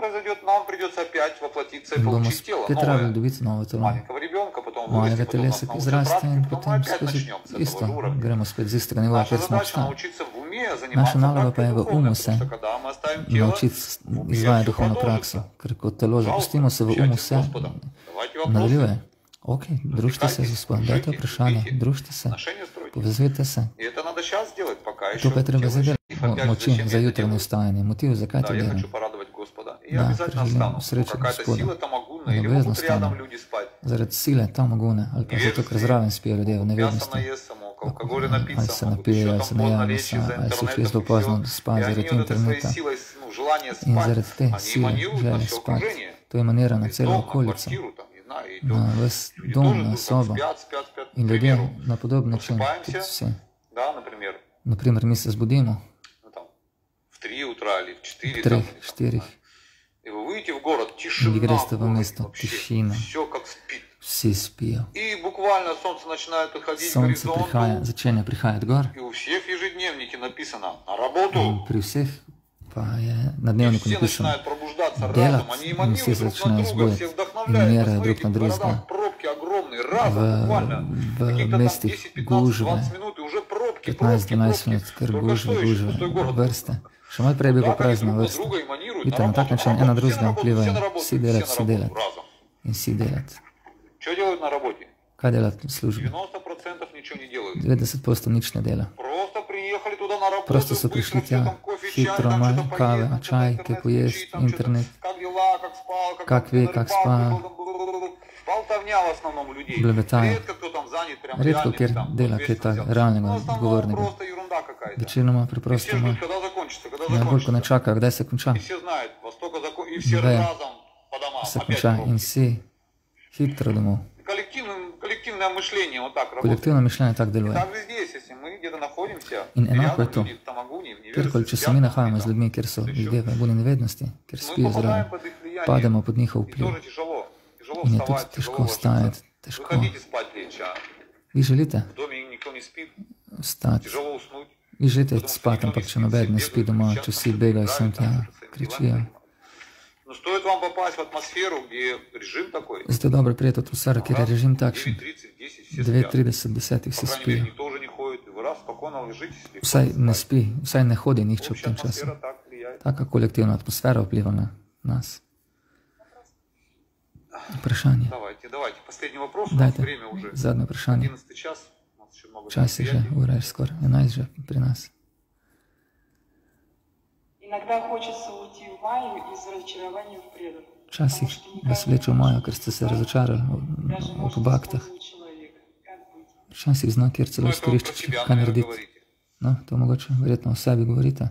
In bomo spet rabili dobiti novo telo. Malega telesa, ki zraste in potem skozi isto. Gremo spet z istega nivoja, kjer smo obstali. Naša naloga pa je v umu se naučiti izvajati duhovno prakso. Ker ko telo zapustimo, se v umu se nadaljuje. Ok, družite se z Gospodom, dajte vprašanje, družite se, povezujte se. To pa je treba zdaj delati. Moči za jutranje vstajanje. Motiv, zakaj to delam? Da, ker želim srečo Gospoda. In obvezno stanem. Zaradi sile tamogune, ali pa zato, ker zraven spijo ljudje v nevednosti. Ali se napijejo, ali se najavijo se, ali so šli zelo pozno spati zaradi interneta. In zaradi te sile želje spati. To je manira na celo okolico, na ves dom, na sobo. In ljudje na podoben način, tudi vsi. Naprimer, mi se zbudimo v 3, 4. In vi greste v mesto, tišina. Vsi spijo. И буквально солнце начинает подходить к Sonce горизонту. začenja prihajati gor. И у всех в ежедневнике написано «на работу». Pri vseh pa je na И dnevniku все napisano начинают пробуждаться разом. делать, Они in vsi эманируют se друг на začnejo друга, zbuditi, все вдохновляют. umirajo drug Посмотрите, na в drugega. городах пробки огромные, разом, буквально. V Каких-то там mestih 10, 15, gužve, 20 минут, и уже пробки, 15-12 minut, ker Только что еще gužve, пустой город. vrste. Še malo prej je bil pa Так они prazna друг на vrsta. друга эманируют. Vidite, na tak način ena drugega vplivajo. Vsi delati, vsi delati. Разом. In vsi delati. Что делают на работе? Kaj delati v službi? 90% ничего не делают. 90% nič ne dela. Просто приехали туда на работу, Просто so быстро prišli все tja, там кофе, чай, hitro там malo что-то kave, поесть, čaj, там kaj что-то pojesti, интернет включить, там internet, что-то, как дела, как спал, как там ви, на как рыбалку спал. был, там, болтовня в основном у людей. Blebetajo. Редко кто там занят прям Redko, реальным kjer там, dela kaj ответственным tak делом. realnega, Ну, в основном odgovornega. просто ерунда какая-то. Večinoma И все preprosto ждут, когда закончится, когда najbolj, ko ne закончится. čaka, kdaj se konča. И все знают, во столько и все Ve, разом по домам. se Опять konča in пробки. vsi hitro domov. Коллективное мышление вот так работает. Kolektivno mišljenje tako deluje. Так же здесь, если мы где-то находимся, In enako je рядом to. люди в Тамагуне, в Kjerkoli, če невежестве, se mi спят, nahajamo z там, ljudmi, kjer so ljudje v buni nevednosti, kjer мы spijo попадаем zraven, под их влияние. pademo pod njihov И vpliv. тоже тяжело. Тяжело In je tudi вставать, težko тяжело vstajati, ложиться. Вы težko. хотите спать лечь, а Vi želite в доме никто не спит, vstati, тяжело уснуть. vi želite spati, ampak če noben ne spi doma, če vsi begajo sem tja, kričijo. Но стоит вам попасть в атмосферу, где режим такой, Zato je dobro prijeti v atmosfero, kjer je režim takšen. 9:30, 10, все спят. 9:30, 10 По vsi крайней мере, spijo. никто уже не ходит, и вы раз спокойно ложитесь. легко Vsaj ne спать. spi, vsaj ne hodi nihče ob Общая tem času. атмосфера так влияет. Taka kolektivna atmosfera vpliva na nas. Vprašanje. Давайте. Последний вопрос. У нас Dajte, время уже zadnje vprašanje. 11 час. У нас еще много Čas je že, мероприятий. ura je skoraj 11 že pri nas. Иногда хочется уйти в Майю из разочарования в преданных. Včasih vas vleče v majo, ker ste se razočarali Даже v может baktah. использовать человека. Как быть? Včasih zna, kjer celo Ну, это вы про izkoriščate, себя, kaj наверное, narediti. говорите. No, to mogoče verjetno o sebi govorite.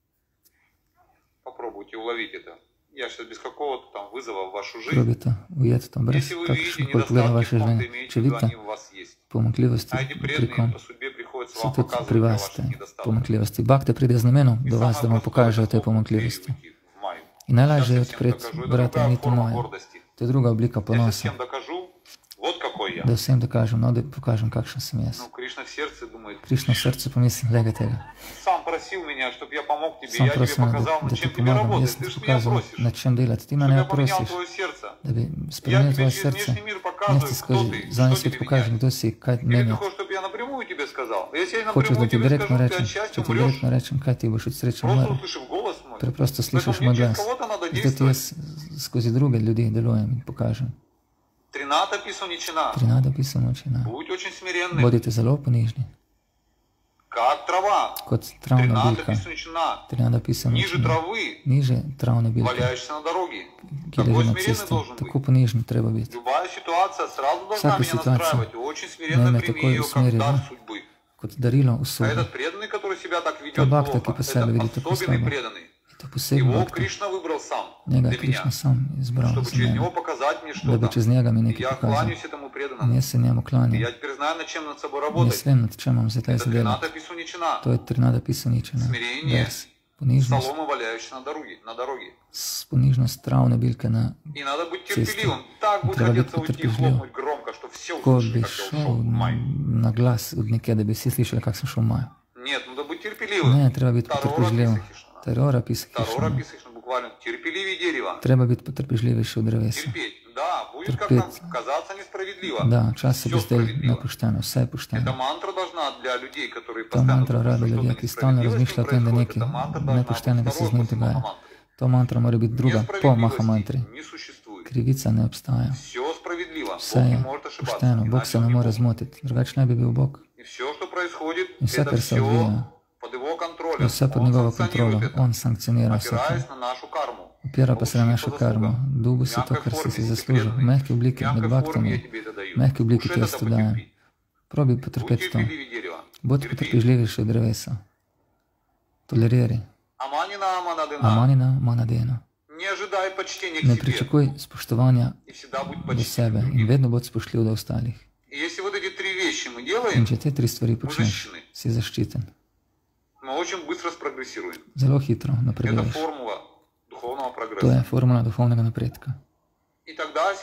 Попробуйте уловить это. Я сейчас без какого-то там вызова в вашу жизнь. Probite ujeti to brez Если вы видите kakršnekoli pogleda недостатки vaše в ком-то, življenje. имейте Če в виду, vidite они у вас есть. pomankljivosti А эти pri преданные kom, по судьбе приходится so вам tudi показывать pri для vas ваших te недостатков. pomankljivosti. Bakte pride z namenom И do vas, da самое vam простое pokažejo это te слово pomankljivosti. «уйти в маю». In najlažje je Сейчас я всем odpreti, докажу. Это brate, другая ni to форма moje. гордости. To je druga oblika Я ponosa, всем докажу, вот какой я. da vsem dokažem, no, da pokažem, kakšen sem jaz. Ну, Кришна в сердце думает, Krišna v srcu pomisli, lega tega. сам просил меня, чтобы я помог тебе, Sam я тебе prosim, показал, da над ti чем тебе pomagam. работать. Jaz Ты ti же меня pokazal, просишь, na čem delati. Ti чтобы mene я поменял prosiš, твое сердце. da bi Я spremenil тебе tvoje через srce. внешний мир Jaz показываю, ti кто skozi ты, zadnji что svet тебе pokažem, менять. kdo si, kaj Или ты menjati. хочешь, чтобы я напрямую тебе сказал? Если я Hočeš, da напрямую ti тебе direktno скажу, ты rečem, от счастья če ti умрешь. direktno rečem, kaj ti boš od sreče Просто umrl. услышав голос мой. Preprosto Поэтому slišiš мне moj через glas. кого-то надо Zato ti действовать. jaz skozi druge ljudi delujem in pokažem. Трината писаничина. Trinada pisamo očina. Будь очень смиренным, Bodite zelo ponižni, как трава. kot travna Трината bilka. писаничина. Trinada pisamo Ниже očina. травы, Niže travne bilke, валяешься на дороге. ki Какой leži na смиренный cesti. должен быть? Tako ponižni treba biti. Любая ситуация сразу должна Всякая меня ситуация настраивать. Очень смиренно меня прими такой ее как усмирит, дар да? судьбы. Kot darilo А usode. этот преданный, который себя так ведет Ta bhakta, ki плохо, pa sebe vidi это tako особенный slabo. преданный. Je to poseben Его bhakta. Кришна выбрал сам Njega для je Krišna меня, sam izbral чтобы za через mene, него показать мне da bi что-то. čez njega mi И nekaj я pokazal. кланяюсь этому In преданному. jaz se njemu И klanjam. я теперь знаю, над чем над собой In jaz работать. vem, nad čem imam zdaj Это zdaj delati. Трината Писуничина. To je Trinada pisaničena. Смирение, Vers. Ponižnost, солома, валяющая на дороге. ponižnost travne bilke na И надо быть cesti. терпеливым. Так будет Treba biti хотеться уйти и potrpežljiv. хлопнуть громко, что все Ko услышали, bi как я ушел šel в май. na glas od nekje, da bi vsi slišali, kako sem šel v maju. Нет, надо быть терпеливым. Ne, treba biti Тарора potrpežljiv. Писахишна. Terora Тарора pisahishna. Писахишна буквально терпеливее дерева. Treba biti potrpežljivejši od drevesa. Терпеть. Да, будет как-то Терпеть. казаться несправедливо. Da, čas se Все bo zdaj справедливо. nepošteno, vse je Эта pošteno. мантра должна для людей, которые To постоянно mantra думают, rabi что ljudje, что-то ki stalno несправедливо с razmišljajo o tem, ним da происходит. nekaj Эта мантра должна быть nepoštenega se z njim второй dogaja. после мантры. To mantra mora biti druga, po mahamantri. Несправедливости не существует. Krivica ne obstaja. Все справедливо. Vse Бог не je может ошибаться. pošteno, Bog se Иначе ne он не more Бог. zmotiti, drugače ne bi bil Bog. И все, что происходит, И все, это kar se все odvija, под его контролем. je vse pod Он njegovo санкционирует kontrolo, это, on sankcionira vse to. опираясь на нашу карму. Opira pa se na našo Получи по karmo. заслугам. Dubu В si to, мягкой kar si форме, si если zaslužil. V преданный. mehki В obliki, med мягкой форме я baktami, тебе это v даю. mehki obliki Уж ti это jaz to dajem. потерпи. Probi Будь potrpeti to. терпеливее дерева. Bodi Терпи. potrpežljivejši od drevesa. Toleriri. Аманина аманадына. Amanina, manadena. Не ожидай почтения к Ne себе. pričakuj spoštovanja И всегда будь do почтителен sebe к in другим. vedno bodi spoštljiv do ostalih. И если вот эти три вещи мы In делаем, če te tri stvari počneš, защищены. si zaščiten. мы очень bыстро спрогрессируем. Zelo hitro Это napreduješ. формула духовного To прогресса. je formula duhovnega napredka. И тогда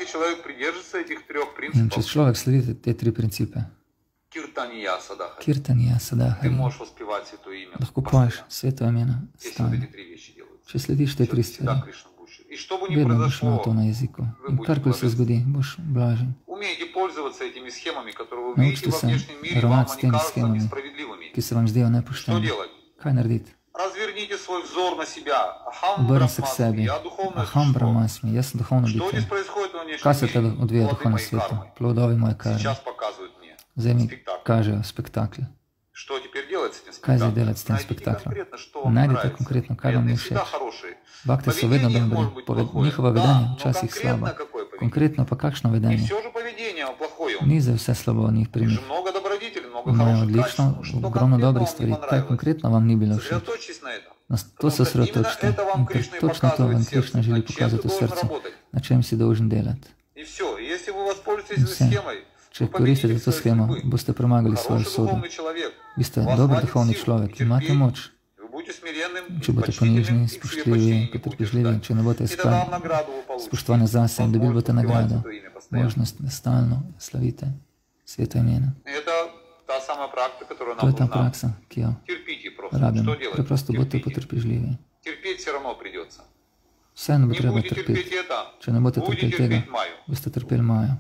Если человек придержится этих 3 In če принципов, človek sledi te 3 principe, Киртания Садахари, Kirtanija, ты Sadahari, можешь воспевать Святое Имя lahko постоянно, poješ sveto imena если вот stalno. эти 3 вещи делаются. Če slediš te 3 Всегда stvari, Кришна будешь. И что бы ни vedno boš imel to произошло, na jeziku. In karkoli se zgodi, boš blažen. умейте пользоваться этими схемами, которые вы видите Naučite во se внешнем мире, вам ravnati s они temi кажутся schemami, несправедливыми. ki se vam zdijo Что nepošteni. делать? Kaj narediti? Разверните свой взор на себя. Ахам Obrni se k Брахмасми, sebi. я духовное Aham существо. Brahmasmi, jaz sem duhovno Что bitje. здесь происходит во Kaj se внешнем te мире? odvija v Плоды duhovnem моей svetu? кармы. Plodovi moje karme. Сейчас показывают мне Zdaj mi спектакль. kažejo spektakl. Что теперь делать с этим Kaj zdaj спектаклем? delati s tem Найдите spektaklom? конкретно, что вам Najdite нравится. konkretno, kaj vam Преданные je всегда všeč. хорошие. Bakte so vedno Поведение dobri, может быть плохое. njihovo Да, vedenje но včasih slabo. конкретно какое поведение? Konkretno pa kakšno Не vedenje? все же поведение плохое у них. Ni za vse slabo njih pri Их njih. же много добродетелей, много Imajo хороших odlično, качеств. Что ogromno конкретно dobrih вам не stvari. Kaj понравилось? konkretno vam ni bilo všeč? Сосредоточьтесь на этом. Na to Потому se что именно osredotočite. это вам In Кришна и točno to vam показывает Krišna сердце, želi над чем ты pokazati v должен srcu, работать. na čem si dolžen delati. И все. И если вы воспользуетесь этой Vse. схемой, Če вы победите koristite to свои schemo, судьбы. boste premagali svojo Хороший sodo. духовный человек. Vi ste У вас dober хватит duhovni сил človek, и imate терпения. moč. Вы будете смиренным, Če boste почтительным, ponižni, и к себе spoštljivi, почтения не будете potrpežljivi, ждать. če ne boste И тогда iskali награду вы получите. spoštovanja zase in dobili boste Возможность nagrado, воспевать Святое имя постоянно. možnost, da stalno slavite sveto imena. И это та самая практика, которая To je нам ta нужна. praksa, ki jo Терпите просто. rabimo. Что делать? Preprosto bodite Терпите. potrpežljivi. Терпеть все равно придется. Vseeno bo Не treba будете терпеть trpeti. это, Če ne boste будете trpeli tega, терпеть Маю. boste trpeli Majo.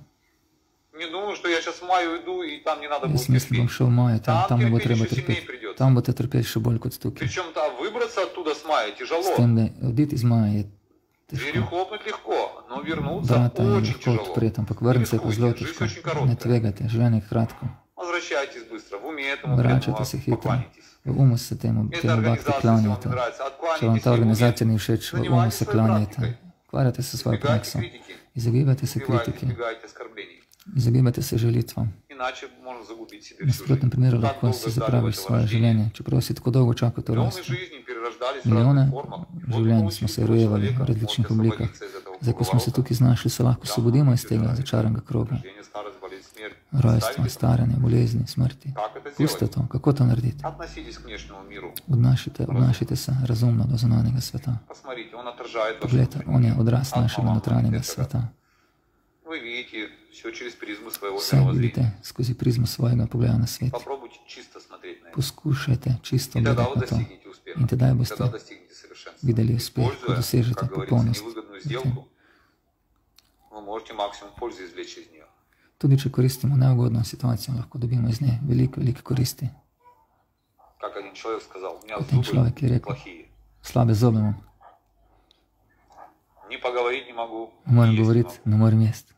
Не думаю, что я сейчас в Маю иду, и там не надо будет Jaz mislim, bom терпеть. šel v Majo, tam ne bo терпеть treba еще сильнее trpeti. придется. Tam boste trpeli še bolj kot tukaj. Причем там выбраться оттуда с Майи S тяжело. tem, da oditi iz Maje je Двери težko. хлопнуть легко, но вернуться Vrata je очень lahko тяжело. odpreti, ampak vrniti se je pa zelo Рискуйте, težko. жизнь очень Ne короткая. tvegate, življenje je kratko. Возвращайтесь быстро, в уме этому Vračate преданному se hitro. покланяйтесь. V umu se temu Эта bhakti организация, если вам klanjate. не нравится, Če vam откланяйтесь ta в уме. organizacija ni všeč, v umu Занимайтесь se своей klanjate. практикой. Ukvarjate se s svojo Избегайте prakso. критики, Izogibajte se kritiki. избегайте оскорблений. Izogibajte se želitvam. Иначе можно загубить себе V всю nasprotnem жизнь. primeru Так lahko долго si ждали zapraviš этого svoje рождения. življenje, čeprav si tako dolgo čakal to Миллионы rast. жизней перерождались в Milijone разных формах. Вот življenj получили smo se такого rojevali человека, v različnih можете oblikah. освободиться из этого Zdaj, ko smo se круговорота. tukaj znašli, se lahko osvobodimo iz tega začaranega kroga. Рождение, старость, болезнь, смерть. Rojstva, Ставите это. staranje, bolezni, smrti. Как это Pustite сделать? to. Kako to narediti? Относитесь к внешнему миру. Obnašajte se razumno do zunanjega sveta. Посмотрите, он отражает ваше Poglejte, on je odraz našega Atma notranjega Vama, sveta. Вы видите все через призму своего Vse мировоззрения. vidite skozi prizmo svojega pogleda na svet. Попробуйте чисто смотреть на это. Poskušajte čisto И тогда gledati вы na to. достигнете успеха. In tedaj И boste тогда достигнете совершенства. videli uspeh, ko Используя, dosežete как говорится, popolnost. невыгодную сделку, вы можете максимум пользы извлечь из нее. Tudi če koristimo neugodno situacijo, lahko dobimo iz nje velike koristi. Как один человек сказал, у меня Один человек je зубы rekel, плохие. slabe zobe imam, Не поговорить не могу. ne morem не есть не govoriti, могу. ne morem jesti.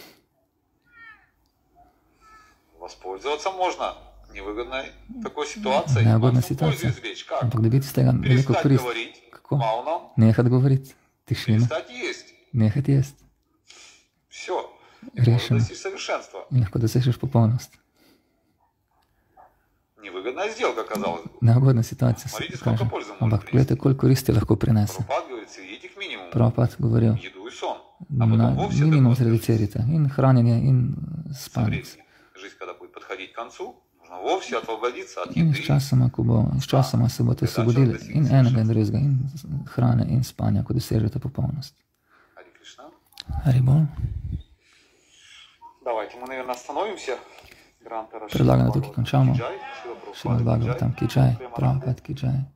Воспользоваться можно невыгодной такой ситуацией. Neugodna Максимум пользы situacija. извлечь. Как? Ampak dobiti iz tega veliko Перестать korist. говорить Kako? мауном, Nehati govoriti, tišina, перестать есть. nehati jesti. Все. И можно Решено. достичь совершенства. In lahko dosežeš popolnost. Невыгодная сделка, казалось бы. Neugodna situacija se Смотрите, kaže. сколько пользы может Ampak принести. gledajte, koliko koristi lahko prinese. Прабхупад говорит, сведите к минимуму Prabhupada govoril, еду и сон. А na потом вовсе minimum это zreducirajte in hranjenje in со spanec. временем. Жизнь, когда будет подходить к концу, нужно вовсе освободиться от In еды. s časoma se boste osvobodili in enega in drugega, in hrane in spanja, ko dosežete popolnost. Хари Кришна. Haribol. Давайте мы, наверное, остановимся. Гранта Рашида Predlagam, da Бхагавата tukaj končamo. Ки Джай, Шрила Šrimad Прабхупада Ки Bhagavatam ki jai, Prabhupada ki jai.